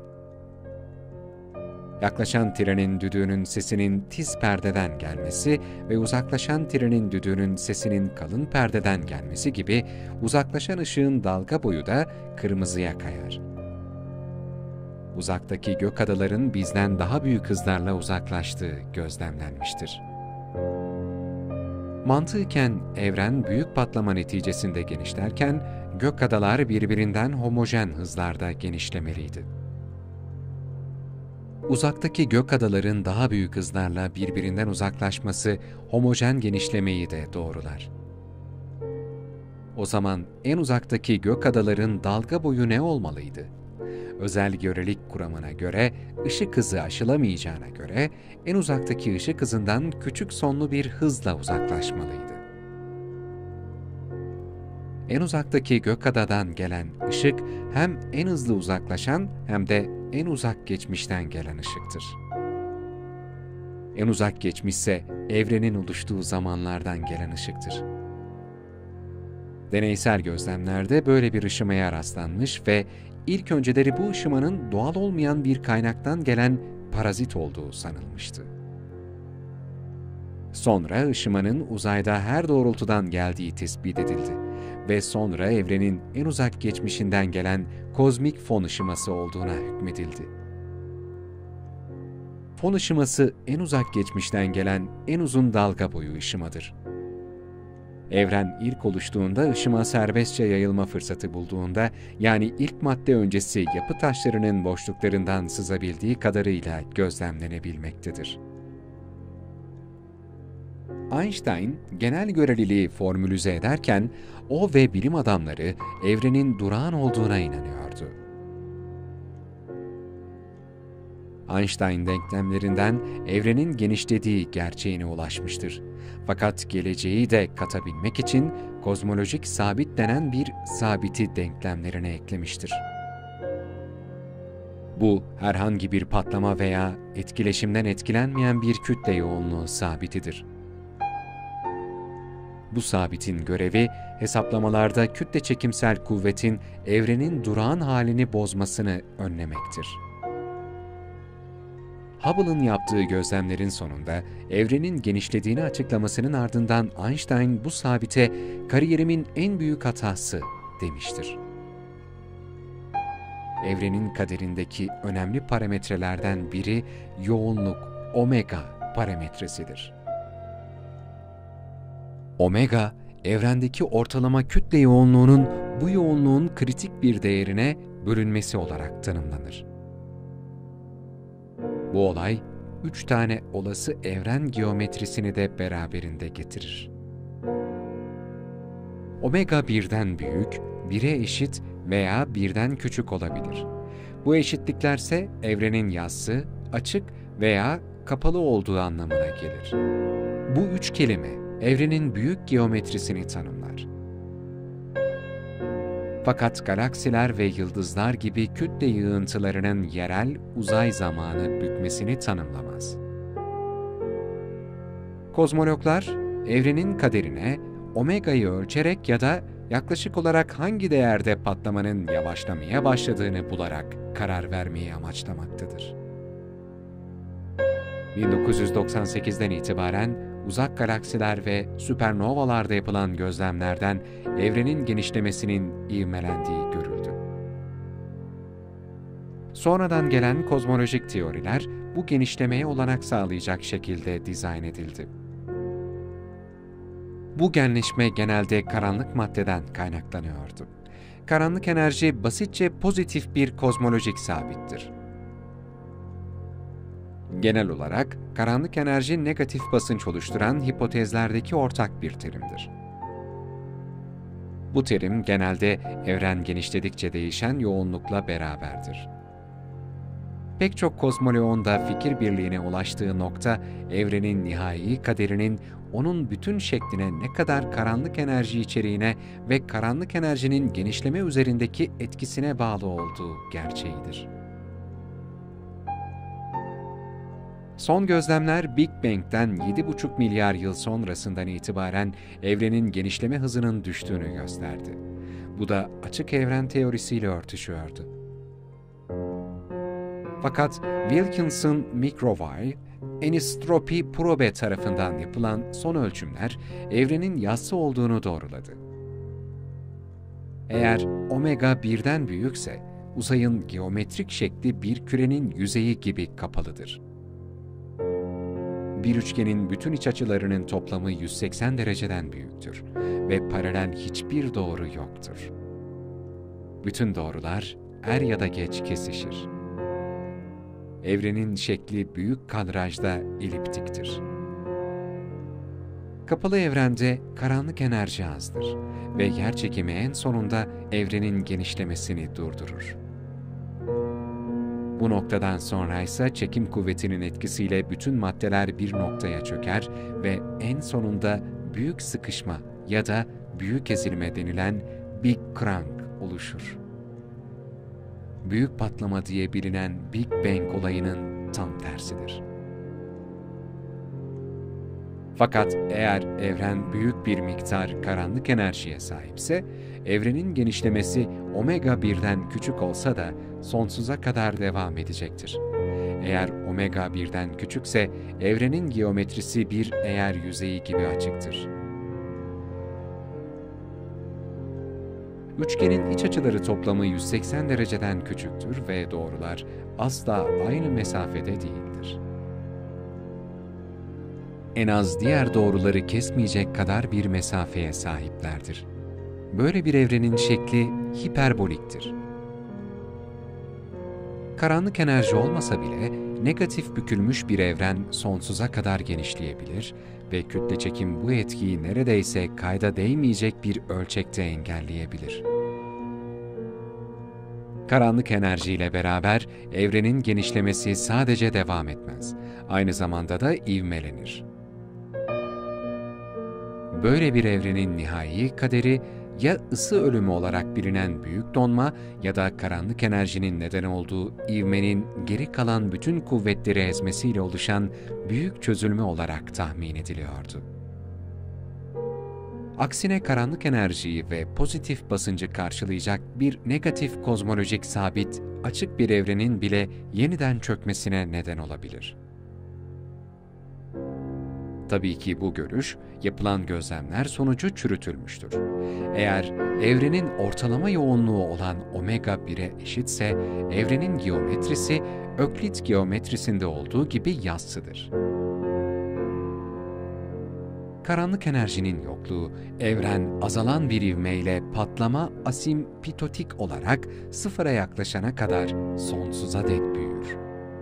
Yaklaşan trenin düdüğünün sesinin tiz perdeden gelmesi ve uzaklaşan trenin düdüğünün sesinin kalın perdeden gelmesi gibi uzaklaşan ışığın dalga boyu da kırmızıya kayar. Uzaktaki gök adaların bizden daha büyük hızlarla uzaklaştığı gözlemlenmiştir. Mantıken evren büyük patlama neticesinde genişlerken gök adalar birbirinden homojen hızlarda genişlemeliydi. Uzaktaki gök adaların daha büyük hızlarla birbirinden uzaklaşması homojen genişlemeyi de doğrular. O zaman en uzaktaki gök adaların dalga boyu ne olmalıydı? Özel görelik kuramına göre ışık hızı aşılamayacağına göre en uzaktaki ışık hızından küçük sonlu bir hızla uzaklaşmalıydı. En uzaktaki gökadadan gelen ışık hem en hızlı uzaklaşan hem de en uzak geçmişten gelen ışıktır. En uzak geçmişse evrenin oluştuğu zamanlardan gelen ışıktır. Deneysel gözlemlerde böyle bir ışımaya rastlanmış ve ilk önceleri bu ışımanın doğal olmayan bir kaynaktan gelen parazit olduğu sanılmıştı. Sonra ışımanın uzayda her doğrultudan geldiği tespit edildi ve sonra evrenin en uzak geçmişinden gelen kozmik fon ışıması olduğuna hükmedildi. Fon ışıması en uzak geçmişten gelen en uzun dalga boyu ışımadır. Evren ilk oluştuğunda ışıma serbestçe yayılma fırsatı bulduğunda, yani ilk madde öncesi yapı taşlarının boşluklarından sızabildiği kadarıyla gözlemlenebilmektedir. Einstein, genel göreliliği formülize ederken, o ve bilim adamları evrenin durağan olduğuna inanıyordu. Einstein denklemlerinden evrenin genişlediği gerçeğine ulaşmıştır. Fakat geleceği de katabilmek için kozmolojik sabit denen bir sabiti denklemlerine eklemiştir. Bu, herhangi bir patlama veya etkileşimden etkilenmeyen bir kütle yoğunluğu sabitidir. Bu sabitin görevi, hesaplamalarda kütle çekimsel kuvvetin evrenin durağan halini bozmasını önlemektir. Hubble'ın yaptığı gözlemlerin sonunda evrenin genişlediğini açıklamasının ardından Einstein bu sabite "kariyerimin en büyük hatası" demiştir. Evrenin kaderindeki önemli parametrelerden biri yoğunluk omega parametresidir. Omega, evrendeki ortalama kütle yoğunluğunun bu yoğunluğun kritik bir değerine bölünmesi olarak tanımlanır. Bu olay, 3 tane olası evren geometrisini de beraberinde getirir. Omega 1'den büyük, 1'e eşit veya 1'den küçük olabilir. Bu eşitliklerse evrenin yassı, açık veya kapalı olduğu anlamına gelir. Bu 3 kelime evrenin büyük geometrisini tanımlar. Fakat galaksiler ve yıldızlar gibi kütle yığıntılarının yerel uzay zamanı bükmesini tanımlamaz. Kozmologlar, evrenin kaderine omega'yı ölçerek ya da yaklaşık olarak hangi değerde patlamanın yavaşlamaya başladığını bularak karar vermeyi amaçlamaktadır. 1998'den itibaren uzak galaksiler ve süpernovalarda yapılan gözlemlerden evrenin genişlemesinin ivmelendiği görüldü. Sonradan gelen kozmolojik teoriler bu genişlemeye olanak sağlayacak şekilde dizayn edildi. Bu genleşme genelde karanlık maddeden kaynaklanıyordu. Karanlık enerji basitçe pozitif bir kozmolojik sabittir. Genel olarak karanlık enerji negatif basınç oluşturan hipotezlerdeki ortak bir terimdir. Bu terim genelde evren genişledikçe değişen yoğunlukla beraberdir. Pek çok kozmoloğun da fikir birliğine ulaştığı nokta, evrenin nihai kaderinin onun bütün şekline ne kadar karanlık enerji içeriğine ve karanlık enerjinin genişleme üzerindeki etkisine bağlı olduğu gerçeğidir. Son gözlemler Big Bang'den 7,5 milyar yıl sonrasından itibaren evrenin genişleme hızının düştüğünü gösterdi. Bu da açık evren teorisiyle örtüşüyordu. Fakat Wilkinson Microwave Anisotropy Probe tarafından yapılan son ölçümler evrenin yassı olduğunu doğruladı. Eğer omega birden büyükse, uzayın geometrik şekli bir kürenin yüzeyi gibi kapalıdır. Bir üçgenin bütün iç açılarının toplamı 180 dereceden büyüktür ve paralel hiçbir doğru yoktur. Bütün doğrular er ya da geç kesişir. Evrenin şekli büyük kadrajda eliptiktir. Kapalı evrende karanlık enerji azdır ve yerçekimi en sonunda evrenin genişlemesini durdurur. Bu noktadan sonra ise çekim kuvvetinin etkisiyle bütün maddeler bir noktaya çöker ve en sonunda büyük sıkışma ya da büyük ezilme denilen Big Crunch oluşur. Büyük patlama diye bilinen Big Bang olayının tam tersidir. Fakat eğer evren büyük bir miktar karanlık enerjiye sahipse, evrenin genişlemesi omega birden küçük olsa da sonsuza kadar devam edecektir. Eğer omega birden küçükse, evrenin geometrisi bir eğer yüzeyi gibi açıktır. Üçgenin iç açıları toplamı 180 dereceden küçüktür ve doğrular asla aynı mesafede değildir. En az diğer doğruları kesmeyecek kadar bir mesafeye sahiplerdir. Böyle bir evrenin şekli hiperboliktir. Karanlık enerji olmasa bile negatif bükülmüş bir evren sonsuza kadar genişleyebilir ve kütle çekim bu etkiyi neredeyse kayda değmeyecek bir ölçekte engelleyebilir. Karanlık enerjiyle beraber evrenin genişlemesi sadece devam etmez, aynı zamanda da ivmelenir. Böyle bir evrenin nihai kaderi ya ısı ölümü olarak bilinen büyük donma ya da karanlık enerjinin neden olduğu ivmenin geri kalan bütün kuvvetleri ezmesiyle oluşan büyük çözülme olarak tahmin ediliyordu. Aksine karanlık enerjiyi ve pozitif basıncı karşılayacak bir negatif kozmolojik sabit, açık bir evrenin bile yeniden çökmesine neden olabilir. Tabii ki bu görüş, yapılan gözlemler sonucu çürütülmüştür. Eğer evrenin ortalama yoğunluğu olan omega 1'e eşitse, evrenin geometrisi, Öklit geometrisinde olduğu gibi yassıdır. Karanlık enerjinin yokluğu, evren azalan bir ivmeyle patlama asimptotik olarak sıfıra yaklaşana kadar sonsuza dek büyür.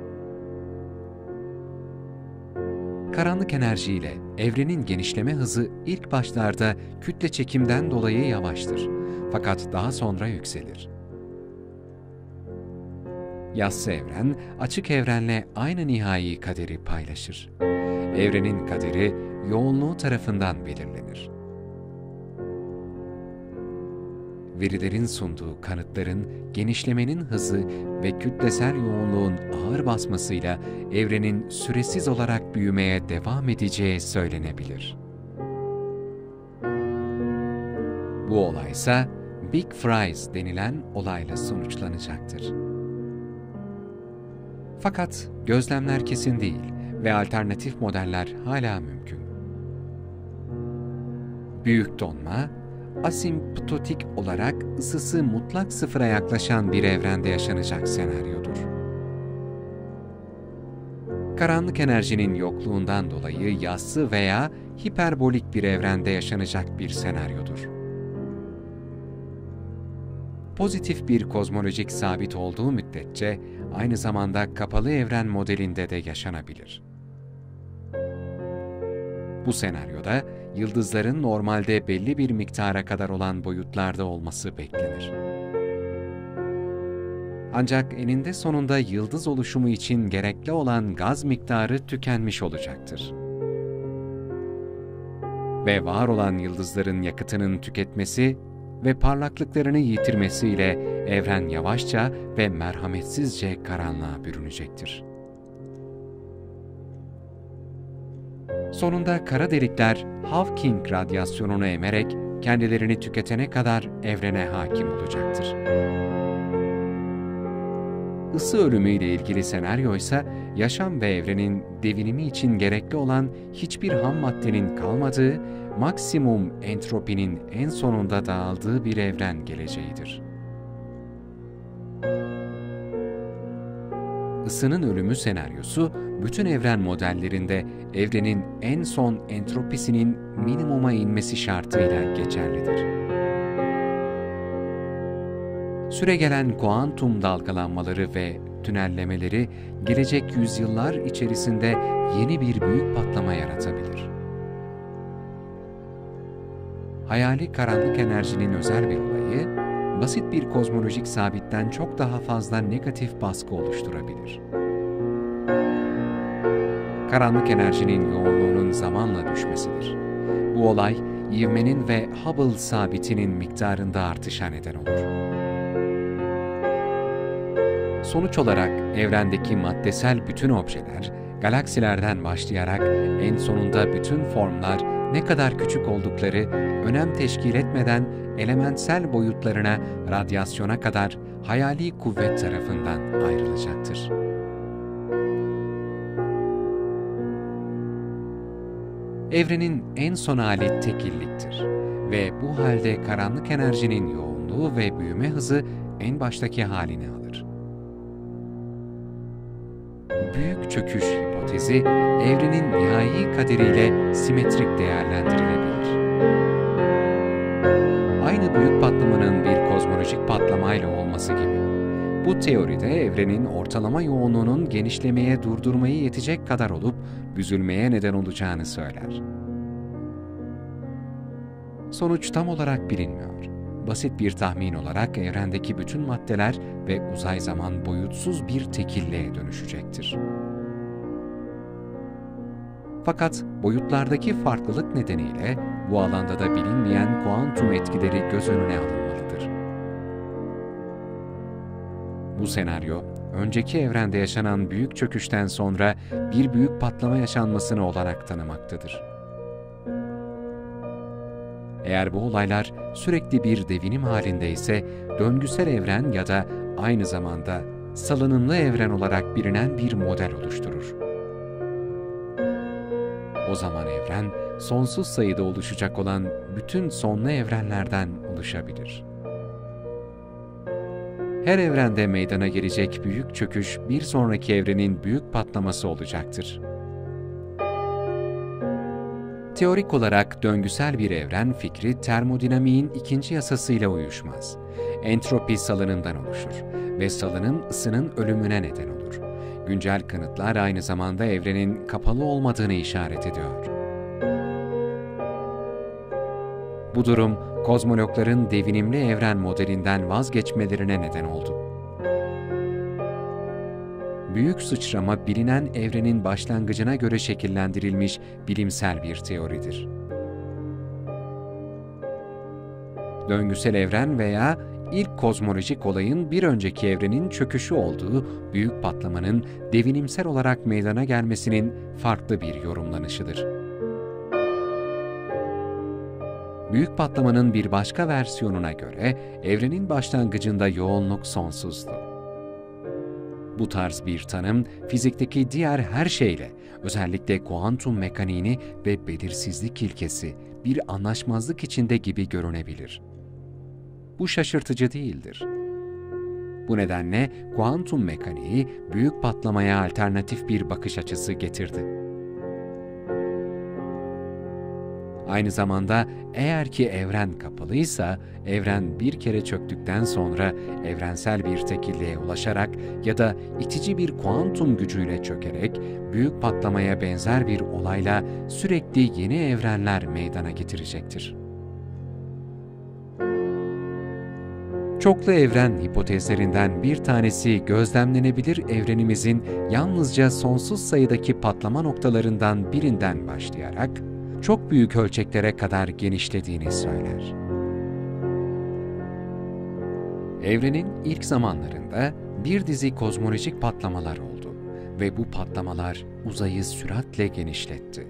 Karanlık enerjiyle evrenin genişleme hızı ilk başlarda kütle çekimden dolayı yavaştır, fakat daha sonra yükselir. Yassı evren, açık evrenle aynı nihai kaderi paylaşır. Evrenin kaderi, yoğunluğu tarafından belirlenir. Verilerin sunduğu kanıtların genişlemenin hızı ve kütlesel yoğunluğun ağır basmasıyla evrenin süresiz olarak büyümeye devam edeceği söylenebilir. Bu olaysa Big Freeze denilen olayla sonuçlanacaktır. Fakat gözlemler kesin değil ve alternatif modeller hala mümkün. Büyük donma, asimptotik olarak ısısı mutlak sıfıra yaklaşan bir evrende yaşanacak senaryodur. Karanlık enerjinin yokluğundan dolayı yassı veya hiperbolik bir evrende yaşanacak bir senaryodur. pozitif bir kozmolojik sabit olduğu müddetçe aynı zamanda kapalı evren modelinde de yaşanabilir. Bu senaryoda yıldızların normalde belli bir miktara kadar olan boyutlarda olması beklenir. Ancak eninde sonunda yıldız oluşumu için gerekli olan gaz miktarı tükenmiş olacaktır. Ve var olan yıldızların yakıtının tüketmesi ve parlaklıklarını yitirmesiyle evren yavaşça ve merhametsizce karanlığa bürünecektir. Sonunda kara delikler Hawking radyasyonunu emerek kendilerini tüketene kadar evrene hakim olacaktır. Isı ölümü ile ilgili senaryo ise yaşam ve evrenin devinimi için gerekli olan hiçbir ham maddenin kalmadığı, maksimum entropinin en sonunda dağıldığı bir evren geleceğidir. Isının ölümü senaryosu, bütün evren modellerinde evrenin en son entropisinin minimuma inmesi şartıyla geçerlidir. Süregelen kuantum dalgalanmaları ve tünellemeleri gelecek yüzyıllar içerisinde yeni bir büyük patlama yaratabilir. Hayali karanlık enerjinin özel bir olayı, basit bir kozmolojik sabitten çok daha fazla negatif baskı oluşturabilir. Karanlık enerjinin yoğunluğunun zamanla düşmesidir. Bu olay, ivmenin ve Hubble sabitinin miktarında artışa neden olur. Sonuç olarak evrendeki maddesel bütün objeler, galaksilerden başlayarak en sonunda bütün formlar ne kadar küçük oldukları önem teşkil etmeden elementsel boyutlarına, radyasyona kadar hayali kuvvet tarafından ayrılacaktır. Evrenin en son hali tekilliktir ve bu halde karanlık enerjinin yoğunluğu ve büyüme hızı en baştaki halini alır. Büyük çöküş hipotezi, evrenin nihai kaderiyle simetrik değerlendirilebilir. Aynı büyük patlamanın bir kozmolojik patlamayla olması gibi. Bu teoride evrenin ortalama yoğunluğunun genişlemeye durdurmayı yetecek kadar olup büzülmeye neden olacağını söyler. Sonuç tam olarak bilinmiyor. Basit bir tahmin olarak evrendeki bütün maddeler ve uzay zaman boyutsuz bir tekilliğe dönüşecektir. Fakat boyutlardaki farklılık nedeniyle bu alanda da bilinmeyen kuantum etkileri göz önüne alınmalıdır. Bu senaryo, önceki evrende yaşanan büyük çöküşten sonra bir büyük patlama yaşanmasını olarak tanımaktadır. Eğer bu olaylar sürekli bir devinim halinde ise döngüsel evren ya da aynı zamanda salınımlı evren olarak bilinen bir model oluşturur. O zaman evren sonsuz sayıda oluşacak olan bütün sonlu evrenlerden oluşabilir. Her evrende meydana gelecek büyük çöküş bir sonraki evrenin büyük patlaması olacaktır. Teorik olarak döngüsel bir evren fikri termodinamiğin ikinci yasasıyla uyuşmaz. Entropi salınımdan oluşur ve salınım ısının ölümüne neden olur. Güncel kanıtlar aynı zamanda evrenin kapalı olmadığını işaret ediyor. Bu durum, kozmologların devinimli evren modelinden vazgeçmelerine neden oldu. Büyük sıçrama bilinen evrenin başlangıcına göre şekillendirilmiş bilimsel bir teoridir. Döngüsel evren veya ilk kozmolojik olayın bir önceki evrenin çöküşü olduğu büyük patlamanın devinimsel olarak meydana gelmesinin farklı bir yorumlanışıdır. Büyük patlamanın bir başka versiyonuna göre evrenin başlangıcında yoğunluk sonsuzdu. Bu tarz bir tanım, fizikteki diğer her şeyle, özellikle kuantum mekaniğini ve belirsizlik ilkesi, bir anlaşmazlık içinde gibi görünebilir. Bu şaşırtıcı değildir. Bu nedenle kuantum mekaniği büyük patlamaya alternatif bir bakış açısı getirdi. Aynı zamanda eğer ki evren kapalıysa, evren bir kere çöktükten sonra evrensel bir tekilliğe ulaşarak ya da itici bir kuantum gücüyle çökerek büyük patlamaya benzer bir olayla sürekli yeni evrenler meydana getirecektir. Çoklu evren hipotezlerinden bir tanesi gözlemlenebilir evrenimizin yalnızca sonsuz sayıdaki patlama noktalarından birinden başlayarak çok büyük ölçeklere kadar genişlediğini söyler. Evrenin ilk zamanlarında bir dizi kozmolojik patlamalar oldu ve bu patlamalar uzayı süratle genişletti.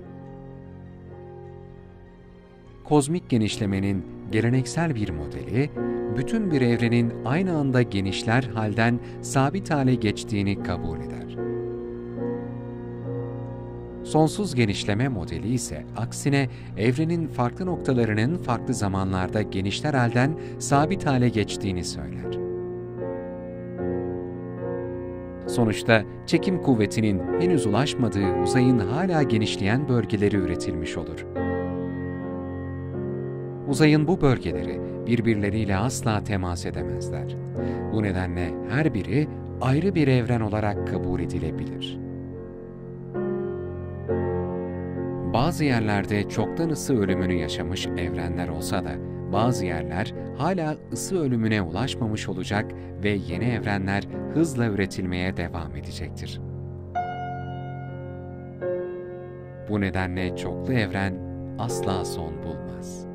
Kozmik genişlemenin geleneksel bir modeli, bütün bir evrenin aynı anda genişler halden sabit hale geçtiğini kabul eder. Sonsuz genişleme modeli ise aksine evrenin farklı noktalarının farklı zamanlarda genişler halden sabit hale geçtiğini söyler. Sonuçta çekim kuvvetinin henüz ulaşmadığı uzayın hala genişleyen bölgeleri üretilmiş olur. Uzayın bu bölgeleri birbirleriyle asla temas edemezler. Bu nedenle her biri ayrı bir evren olarak kabul edilebilir. Bazı yerlerde çoktan ısı ölümünü yaşamış evrenler olsa da, bazı yerler hala ısı ölümüne ulaşmamış olacak ve yeni evrenler hızla üretilmeye devam edecektir. Bu nedenle çoklu evren asla son bulmaz.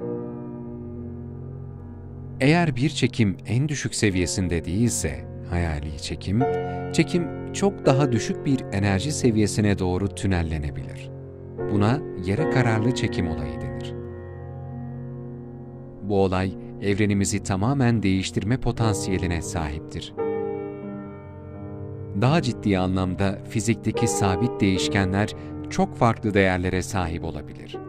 Eğer bir çekim en düşük seviyesinde değilse, hayali çekim çok daha düşük bir enerji seviyesine doğru tünellenebilir. Buna yere kararlı çekim olayı denir. Bu olay, evrenimizi tamamen değiştirme potansiyeline sahiptir. Daha ciddi anlamda fizikteki sabit değişkenler çok farklı değerlere sahip olabilir.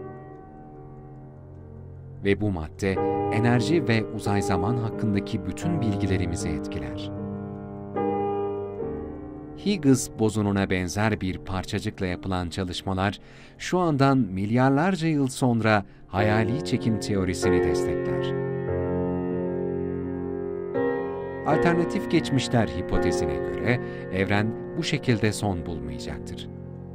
Ve bu madde, enerji ve uzay zaman hakkındaki bütün bilgilerimizi etkiler. Higgs bozonuna benzer bir parçacıkla yapılan çalışmalar, şu andan milyarlarca yıl sonra hayali çekim teorisini destekler. Alternatif geçmişler hipotezine göre, evren bu şekilde son bulmayacaktır.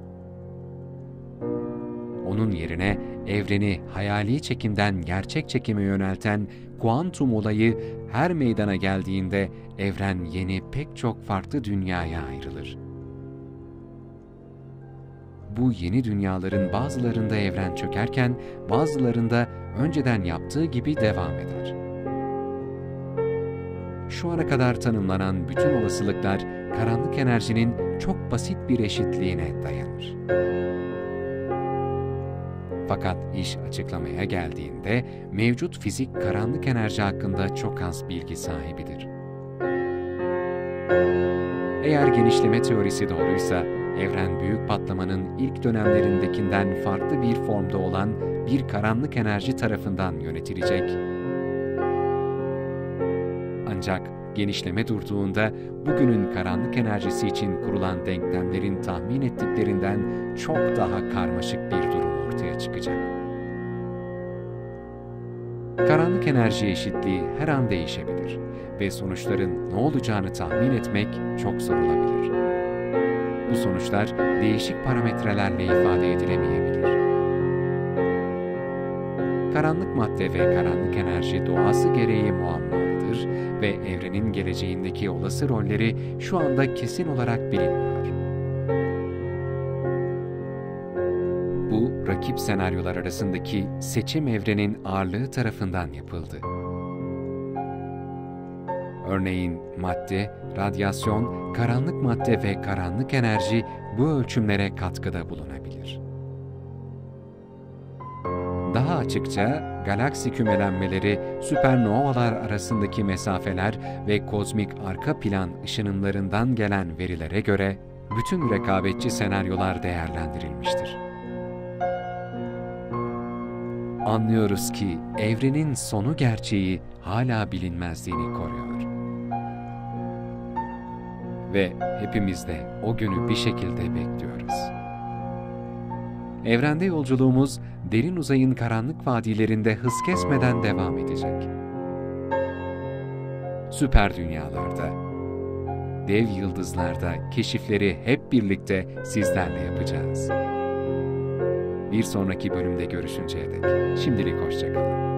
Onun yerine evreni hayali çekimden gerçek çekime yönelten kuantum olayı her meydana geldiğinde evren yeni pek çok farklı dünyaya ayrılır. Bu yeni dünyaların bazılarında evren çökerken bazılarında önceden yaptığı gibi devam eder. Şu ana kadar tanımlanan bütün olasılıklar karanlık enerjinin çok basit bir eşitliğine dayanır. Fakat iş açıklamaya geldiğinde mevcut fizik karanlık enerji hakkında çok az bilgi sahibidir. Eğer genişleme teorisi doğruysa, evren büyük patlamanın ilk dönemlerindekinden farklı bir formda olan bir karanlık enerji tarafından yönetilecek. Ancak genişleme durduğunda bugünün karanlık enerjisi için kurulan denklemlerin tahmin ettiklerinden çok daha karmaşık bir durum ortaya çıkacak. Karanlık enerji eşitliği her an değişebilir ve sonuçların ne olacağını tahmin etmek çok zor olabilir. Bu sonuçlar değişik parametrelerle ifade edilemeyebilir. Karanlık madde ve karanlık enerji doğası gereği muammalıdır ve evrenin geleceğindeki olası rolleri şu anda kesin olarak bilinmiyor. Bu, rakip senaryolar arasındaki seçim evrenin ağırlığı tarafından yapıldı. Örneğin madde, radyasyon, karanlık madde ve karanlık enerji bu ölçümlere katkıda bulunabilir. Daha açıkça, galaksi kümelenmeleri, süpernovalar arasındaki mesafeler ve kozmik arka plan ışınımlarından gelen verilere göre bütün rekabetçi senaryolar değerlendirilmiştir. Anlıyoruz ki evrenin sonu gerçeği hala bilinmezliğini koruyor. Ve hepimiz de o günü bir şekilde bekliyoruz. Evrende yolculuğumuz derin uzayın karanlık vadilerinde hız kesmeden devam edecek. Süper dünyalarda, dev yıldızlarda keşifleri hep birlikte sizlerle yapacağız. Bir sonraki bölümde görüşünceye dek şimdilik hoşça kalın.